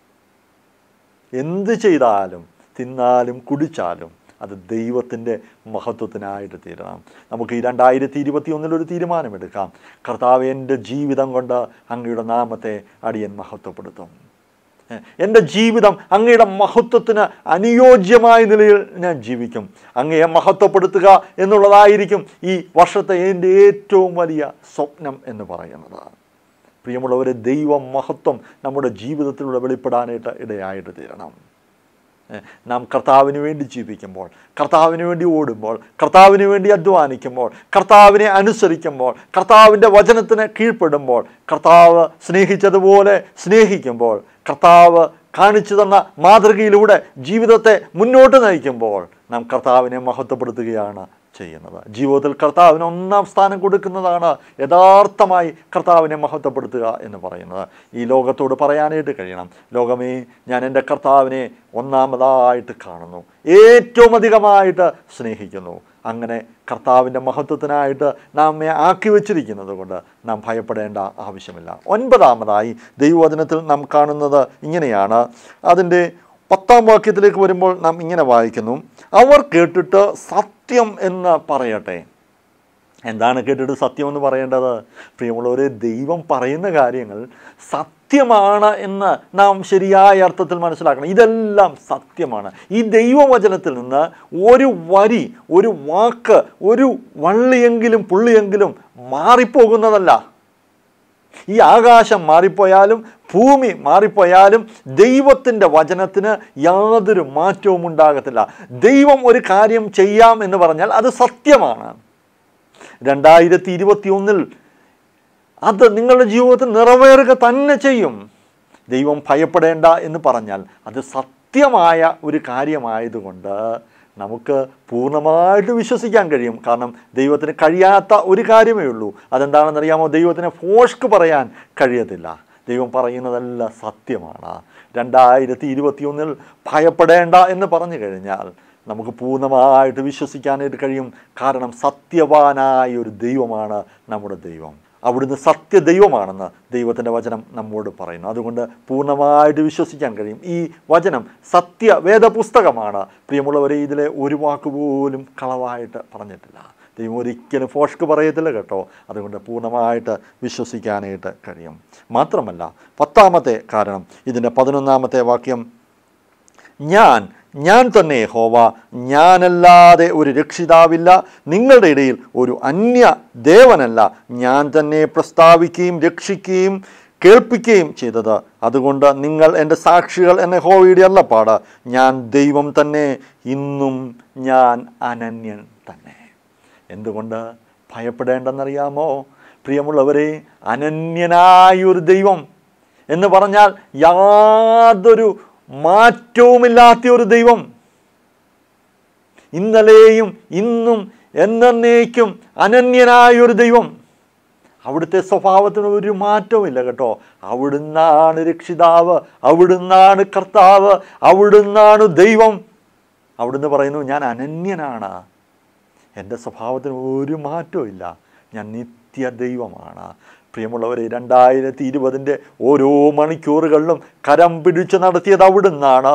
എന്ത് ചെയ്താലും തിന്നാലും കുടിച്ചാലും അത് ദൈവത്തിൻ്റെ മഹത്വത്തിനായിട്ട് തീരണം. നമുക്ക് ഈ 2021 ഒരു തീരുമാനമെടുക്കാം. കർത്താവേ, എൻ്റെ ജീവിതം കൊണ്ട് അങ്ങയുടെ നാമത്തെ അടിയൻ മഹത്വപ്പെടുത്തും. എൻ്റെ ജീവിതം അങ്ങയുടെ മഹത്വത്തിന് അനുയോജ്യമായ നിലയിൽ ഞാൻ ജീവിക്കും. അങ്ങയെ മഹത്വപ്പെടുത്തുക എന്നുള്ളതായിരിക്കും ഈ വർഷത്തെ എൻ്റെ ഏറ്റവും വലിയ സ്വപ്നം എന്ന് പറയുന്നത്. പ്രിയമുള്ളവരെ, ദൈവ മഹത്വം നമ്മുടെ ജീവിതത്തിലൂടെ വെളിപ്പെടാനായിട്ട് ഇടയായിട്ട് തീരണം. നാം കർത്താവിന് വേണ്ടി ജീവിക്കുമ്പോൾ, കർത്താവിന് വേണ്ടി ഓടുമ്പോൾ, കർത്താവിന് വേണ്ടി അധ്വാനിക്കുമ്പോൾ, കർത്താവിനെ അനുസരിക്കുമ്പോൾ, കർത്താവിൻ്റെ വചനത്തിന് കീഴ്പ്പെടുമ്പോൾ, കർത്താവ് സ്നേഹിച്ചതുപോലെ സ്നേഹിക്കുമ്പോൾ, കർത്താവ് കാണിച്ചു തന്ന മാതൃകയിലൂടെ ജീവിതത്തെ മുന്നോട്ട് നയിക്കുമ്പോൾ നാം കർത്താവിനെ മഹത്വപ്പെടുത്തുകയാണ് ചെയ്യുന്നത്. ജീവിതത്തിൽ കർത്താവിന് 1-ാം സ്ഥാനം കൊടുക്കുന്നതാണ് യഥാർത്ഥമായി കർത്താവിനെ മഹത്വപ്പെടുത്തുക എന്ന് പറയുന്നത്. ഈ ലോകത്തോട് പറയാനായിട്ട് കഴിയണം, ലോകമേ, ഞാൻ എൻ്റെ കർത്താവിനെ ഒന്നാമതായിട്ട് കാണുന്നു, ഏറ്റവും അധികമായിട്ട് സ്നേഹിക്കുന്നു. അങ്ങനെ കർത്താവിൻ്റെ മഹത്വത്തിനായിട്ട് നമ്മെ ആക്കി വച്ചിരിക്കുന്നത് കൊണ്ട് നാം ഭയപ്പെടേണ്ട ആവശ്യമില്ല. 9-ാമതായി ദൈവവചനത്തിൽ നാം കാണുന്നത് ഇങ്ങനെയാണ്. അതിൻ്റെ 10-ാം വാക്യത്തിലേക്ക് വരുമ്പോൾ നാം ഇങ്ങനെ വായിക്കുന്നു, അവർ കേട്ടിട്ട് സത്യം എന്ന് പറയട്ടെ. എന്താണ് കേട്ടിട്ട് സത്യം എന്ന് പറയേണ്ടത്? പ്രിയമുള്ളവരെ, ദൈവം പറയുന്ന കാര്യങ്ങൾ സത്യമാണ് എന്ന് നാം ശരിയായ അർത്ഥത്തിൽ മനസ്സിലാക്കണം. ഇതെല്ലാം സത്യമാണ്. ഈ ദൈവവചനത്തിൽ നിന്ന് ഒരു വരി, ഒരു വാക്ക്, ഒരു വള്ളിയെങ്കിലും പുള്ളിയെങ്കിലും മാറിപ്പോകുന്നതല്ല. ഈ ആകാശം മാറിപ്പോയാലും ഭൂമി മാറിപ്പോയാലും ദൈവത്തിൻ്റെ വചനത്തിന് യാതൊരു മാറ്റവും ഉണ്ടാകത്തില്ല. ദൈവം ഒരു കാര്യം ചെയ്യാം എന്ന് പറഞ്ഞാൽ അത് സത്യമാണ്. 2021 അത് നിങ്ങളുടെ ജീവിതത്തിൽ നിറവേറുക തന്നെ ചെയ്യും. ദൈവം ഭയപ്പെടേണ്ട എന്ന് പറഞ്ഞാൽ അത് സത്യമായ ഒരു കാര്യമായതുകൊണ്ട് നമുക്ക് പൂർണ്ണമായിട്ട് വിശ്വസിക്കാൻ കഴിയും. കാരണം ദൈവത്തിന് കഴിയാത്ത ഒരു കാര്യമേ ഉള്ളൂ. അതെന്താണെന്നറിയാമോ? ദൈവത്തിന് ഫോഷ്ക്ക് പറയാൻ കഴിയത്തില്ല. ദൈവം പറയുന്നതെല്ലാം സത്യമാണ്. 2021 ഭയപ്പെടേണ്ട എന്ന് പറഞ്ഞു കഴിഞ്ഞാൽ നമുക്ക് പൂർണ്ണമായിട്ട് വിശ്വസിക്കാനായിട്ട് കഴിയും. കാരണം സത്യവാനായ ഒരു ദൈവമാണ് നമ്മുടെ ദൈവം. അവിടുന്ന് സത്യദൈവമാണെന്ന് ദൈവത്തിൻ്റെ വചനം നമ്മോട് പറയുന്നു. അതുകൊണ്ട് പൂർണ്ണമായിട്ട് വിശ്വസിക്കാൻ കഴിയും. ഈ വചനം സത്യവേദപുസ്തകമാണ്. പ്രിയമുള്ളവരെ, ഇതിലെ ഒരു വാക്കുപോലും കളവായിട്ട് പറഞ്ഞിട്ടില്ല. ദൈവം ഒരിക്കലും ഫോഷ്ക്ക് പറയത്തില്ല കേട്ടോ. അതുകൊണ്ട് പൂർണ്ണമായിട്ട് വിശ്വസിക്കാനായിട്ട് കഴിയും. മാത്രമല്ല, 10-ാമത്തെ കാരണം, ഇതിൻ്റെ 11-ാമത്തെ വാക്യം, ഞാൻ തന്നെ യഹോവ, ഞാനല്ലാതെ ഒരു രക്ഷിതാവില്ല, നിങ്ങളുടെ ഇടയിൽ ഒരു അന്യ ദേവനല്ല, ഞാൻ തന്നെ പ്രസ്താവിക്കുകയും രക്ഷിക്കുകയും കേൾപ്പിക്കുകയും ചെയ്തത്. അതുകൊണ്ട് നിങ്ങൾ എൻ്റെ സാക്ഷികൾ എന്ന യഹോവയുടെ അരുളപ്പാട്. ഞാൻ ദൈവം തന്നെ, ഇന്നും ഞാൻ അനന്യൻ തന്നെ. എന്തുകൊണ്ട് ഭയപ്പെടേണ്ടെന്നറിയാമോ? പ്രിയമുള്ളവരെ, അനന്യനായൊരു ദൈവം എന്ന് പറഞ്ഞാൽ യാതൊരു മാറ്റവുമില്ലാത്ത ഒരു ദൈവം, ഇന്നലെയും ഇന്നും എന്നേക്കും അനന്യനായ ഒരു ദൈവം. അവിടുത്തെ സ്വഭാവത്തിന് ഒരു മാറ്റവുമില്ല കേട്ടോ. അവിടുന്നാണ് രക്ഷിതാവ്, അവിടുന്നാണ് കർത്താവ്, അവിടുന്നാണ് ദൈവം. അവിടുന്ന് പറയുന്നു, ഞാൻ അനന്യനാണ്, എൻ്റെ സ്വഭാവത്തിന് ഒരു മാറ്റവും ഇല്ല, ഞാൻ നിത്യ ദൈവമാണ്. പ്രിയമുള്ളവരെ, 2020 ഓരോ മണിക്കൂറുകളിലും കരം പിടിച്ച് നടത്തിയത് അവിടുന്നാണ്.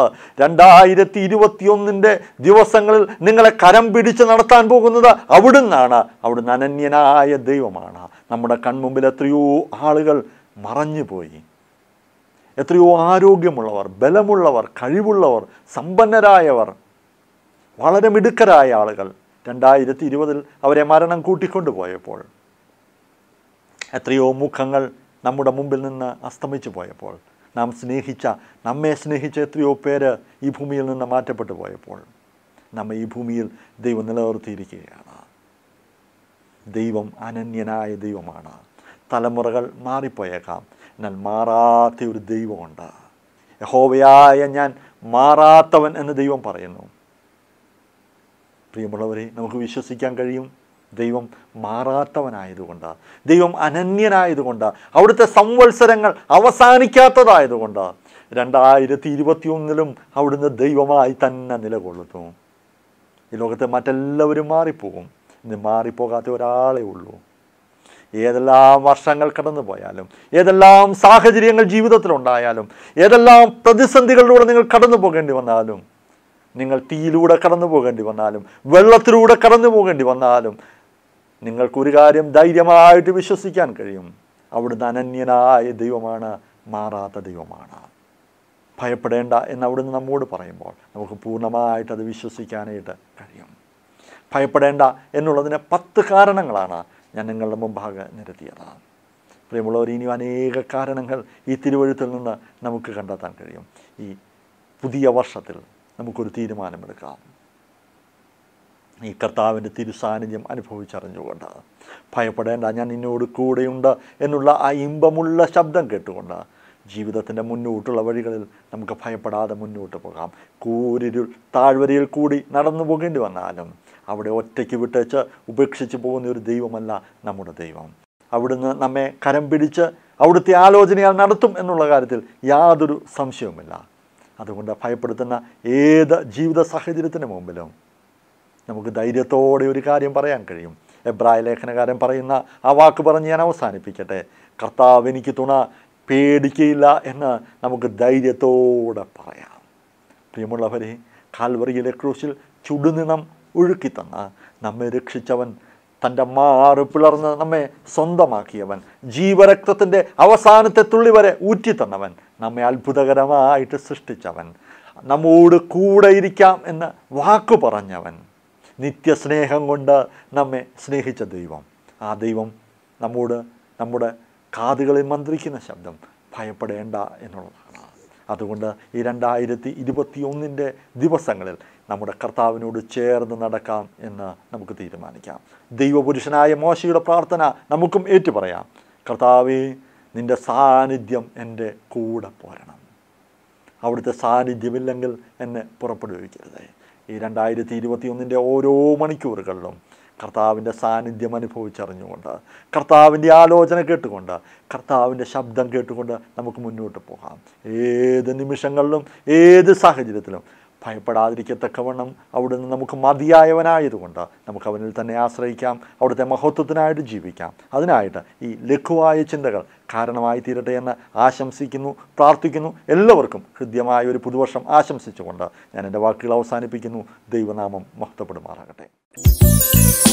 2021 ദിവസങ്ങളിൽ നിങ്ങളെ കരം പിടിച്ച് നടത്താൻ പോകുന്നത് അവിടുന്നാണ്. അവിടുന്ന് അനന്യനായ ദൈവമാണ്. നമ്മുടെ കൺമുമ്പിൽ എത്രയോ ആളുകൾ മറഞ്ഞുപോയി. എത്രയോ ആരോഗ്യമുള്ളവർ, ബലമുള്ളവർ, കഴിവുള്ളവർ, സമ്പന്നരായവർ, വളരെ മിടുക്കരായ ആളുകൾ 2020 അവരെ മരണം കൂട്ടിക്കൊണ്ടുപോയപ്പോൾ, എത്രയോ മുഖങ്ങൾ നമ്മുടെ മുമ്പിൽ നിന്ന് അസ്തമിച്ചു പോയപ്പോൾ, നമ്മെ സ്നേഹിച്ച എത്രയോ പേര് ഈ ഭൂമിയിൽ നിന്ന് മാറ്റപ്പെട്ടു പോയപ്പോൾ, നമ്മെ ഈ ഭൂമിയിൽ ദൈവം നിലനിർത്തിയിരിക്കുകയാണ്. ദൈവം അനന്യനായ ദൈവമാണ്. തലമുറകൾ മാറിപ്പോയേക്കാം, എന്നാൽ മാറാത്ത ഒരു ദൈവമുണ്ട്. യഹോവയായ ഞാൻ മാറാത്തവൻ എന്ന് ദൈവം പറയുന്നു. പ്രിയമുള്ളവരെ, നമുക്ക് വിശ്വസിക്കാൻ കഴിയും, ദൈവം മാറാത്തവനായതുകൊണ്ട്, ദൈവം അനന്യനായതുകൊണ്ട്, അവിടുത്തെ സംവത്സരങ്ങൾ അവസാനിക്കാത്തതായതുകൊണ്ട് 2021 അവിടുന്ന് ദൈവമായി തന്നെ നിലകൊള്ളുന്നു. ഈ ലോകത്തെ മറ്റെല്ലാവരും മാറിപ്പോകും, ഇന്ന് മാറിപ്പോകാത്ത ഒരാളേ ഉള്ളൂ. ഏതെല്ലാം വർഷങ്ങൾ കടന്നു പോയാലും, ഏതെല്ലാം സാഹചര്യങ്ങൾ ജീവിതത്തിലുണ്ടായാലും, ഏതെല്ലാം പ്രതിസന്ധികളിലൂടെ നിങ്ങൾ കടന്നു പോകേണ്ടി വന്നാലും, നിങ്ങൾ തീയിലൂടെ കടന്നു പോകേണ്ടി വന്നാലും, വെള്ളത്തിലൂടെ കടന്നു പോകേണ്ടി വന്നാലും, നിങ്ങൾക്കൊരു കാര്യം ധൈര്യമായിട്ട് വിശ്വസിക്കാൻ കഴിയും, അവിടുന്ന് അനന്യനായ ദൈവമാണ്, മാറാത്ത ദൈവമാണ്. ഭയപ്പെടേണ്ട എന്ന് അവിടുന്ന് നമ്മോട് പറയുമ്പോൾ നമുക്ക് പൂർണ്ണമായിട്ട് അത് വിശ്വസിക്കാനായിട്ട് കഴിയും. ഭയപ്പെടേണ്ട എന്നുള്ളതിന് 10 കാരണങ്ങളാണ് ഞാൻ നിങ്ങളുടെ മുമ്പാകെ നിരത്തിയത്. പ്രിയമുള്ളവർ, ഇനിയും അനേക കാരണങ്ങൾ ഈ തിരുവഴുത്തിൽ നിന്ന് നമുക്ക് കണ്ടെത്താൻ കഴിയും. ഈ പുതിയ വർഷത്തിൽ നമുക്കൊരു തീരുമാനമെടുക്കാം. ഈ കർത്താവിൻ്റെ തിരുസാന്നിധ്യം അനുഭവിച്ചറിഞ്ഞുകൊണ്ട്, ഭയപ്പെടേണ്ട, ഞാൻ നിന്നോട് കൂടെയുണ്ട് എന്നുള്ള ആ ഇമ്പമുള്ള ശബ്ദം കേട്ടുകൊണ്ട് ജീവിതത്തിൻ്റെ മുന്നോട്ടുള്ള വഴികളിൽ നമുക്ക് ഭയപ്പെടാതെ മുന്നോട്ട് പോകാം. കൂരിരുൾ താഴ്വരയിൽ കൂടി നടന്നു പോകേണ്ടി വന്നാലും അവിടെ ഒറ്റയ്ക്ക് വിട്ടേച്ച് ഉപേക്ഷിച്ച് പോകുന്ന ഒരു ദൈവമല്ല നമ്മുടെ ദൈവം. അവിടുന്ന് നമ്മെ കരം പിടിച്ച് അവിടുത്തെ ആലോചനയാൽ നടത്തും എന്നുള്ള കാര്യത്തിൽ യാതൊരു സംശയവുമില്ല. അതുകൊണ്ട് ഭയപ്പെടുത്തുന്ന ഏത് ജീവിത സാഹചര്യത്തിന് മുമ്പിലും നമുക്ക് ധൈര്യത്തോടെ ഒരു കാര്യം പറയാൻ കഴിയും. എബ്രായ ലേഖനകാരൻ പറയുന്ന ആ വാക്ക് പറഞ്ഞ് ഞാൻ അവസാനിപ്പിക്കട്ടെ. കർത്താവ് എനിക്ക് തുണ, പേടിക്കയില്ല എന്ന് നമുക്ക് ധൈര്യത്തോടെ പറയാം. പ്രിയമുള്ളവരെ, കാൽവറിയിലെ ക്രൂശിൽ ചുടുനിണം ഒഴുക്കിത്തന്ന നമ്മെ രക്ഷിച്ചവൻ, തൻ്റെ മാറ് പിളർന്ന് നമ്മെ സ്വന്തമാക്കിയവൻ, ജീവരക്തത്തിൻ്റെ അവസാനത്തെ തുള്ളി വരെ ഊറ്റിത്തന്നവൻ, നമ്മെ അത്ഭുതകരമായിട്ട് സൃഷ്ടിച്ചവൻ, നമ്മോട് കൂടെ ഇരിക്കാം എന്ന് വാക്കു പറഞ്ഞവൻ, നിത്യസ്നേഹം കൊണ്ട് നമ്മെ സ്നേഹിച്ച ദൈവം, ആ ദൈവം നമ്മോട് നമ്മുടെ കാതുകളിൽ മന്ത്രിക്കുന്ന ശബ്ദം ഭയപ്പെടേണ്ട എന്നുള്ളതാണ്. അതുകൊണ്ട് ഈ 2021 ദിവസങ്ങളിൽ നമ്മുടെ കർത്താവിനോട് ചേർന്ന് നടക്കാം എന്ന് നമുക്ക് തീരുമാനിക്കാം. ദൈവപുരുഷനായ മോശയുടെ പ്രാർത്ഥന നമുക്കും ഏറ്റുപറയാം. കർത്താവേ, നിൻ്റെ സാന്നിധ്യം എൻ്റെ കൂടെ പോരണം. അവിടുത്തെ സാന്നിധ്യമില്ലെങ്കിൽ എന്നെ പുറപ്പെടുവിക്കരുതേ. ഈ 2021 ഓരോ മണിക്കൂറുകളിലും കർത്താവിൻ്റെ സാന്നിധ്യം അനുഭവിച്ചറിഞ്ഞുകൊണ്ട്, കർത്താവിൻ്റെ ആലോചന കേട്ടുകൊണ്ട്, കർത്താവിൻ്റെ ശബ്ദം കേട്ടുകൊണ്ട് നമുക്ക് മുന്നോട്ട് പോകാം. ഏത് നിമിഷങ്ങളിലും ഏത് സാഹചര്യത്തിലും ഭയപ്പെടാതിരിക്കത്തക്കവണ്ണം അവിടുന്ന് നമുക്ക് മതിയായവനായതുകൊണ്ട് നമുക്ക് അവനിൽ തന്നെ ആശ്രയിക്കാം, അവിടുത്തെ മഹത്വത്തിനായിട്ട് ജീവിക്കാം. അതിനായിട്ട് ഈ ലഘുവായ ചിന്തകൾ കാരണമായി തീരട്ടെ എന്ന് ആശംസിക്കുന്നു, പ്രാർത്ഥിക്കുന്നു. എല്ലാവർക്കും ഹൃദ്യമായ ഒരു പുതുവർഷം ആശംസിച്ചുകൊണ്ട് ഞാൻ എൻ്റെ വാക്കുകൾ അവസാനിപ്പിക്കുന്നു. ദൈവനാമം മഹത്വപ്പെടുമാറാകട്ടെ.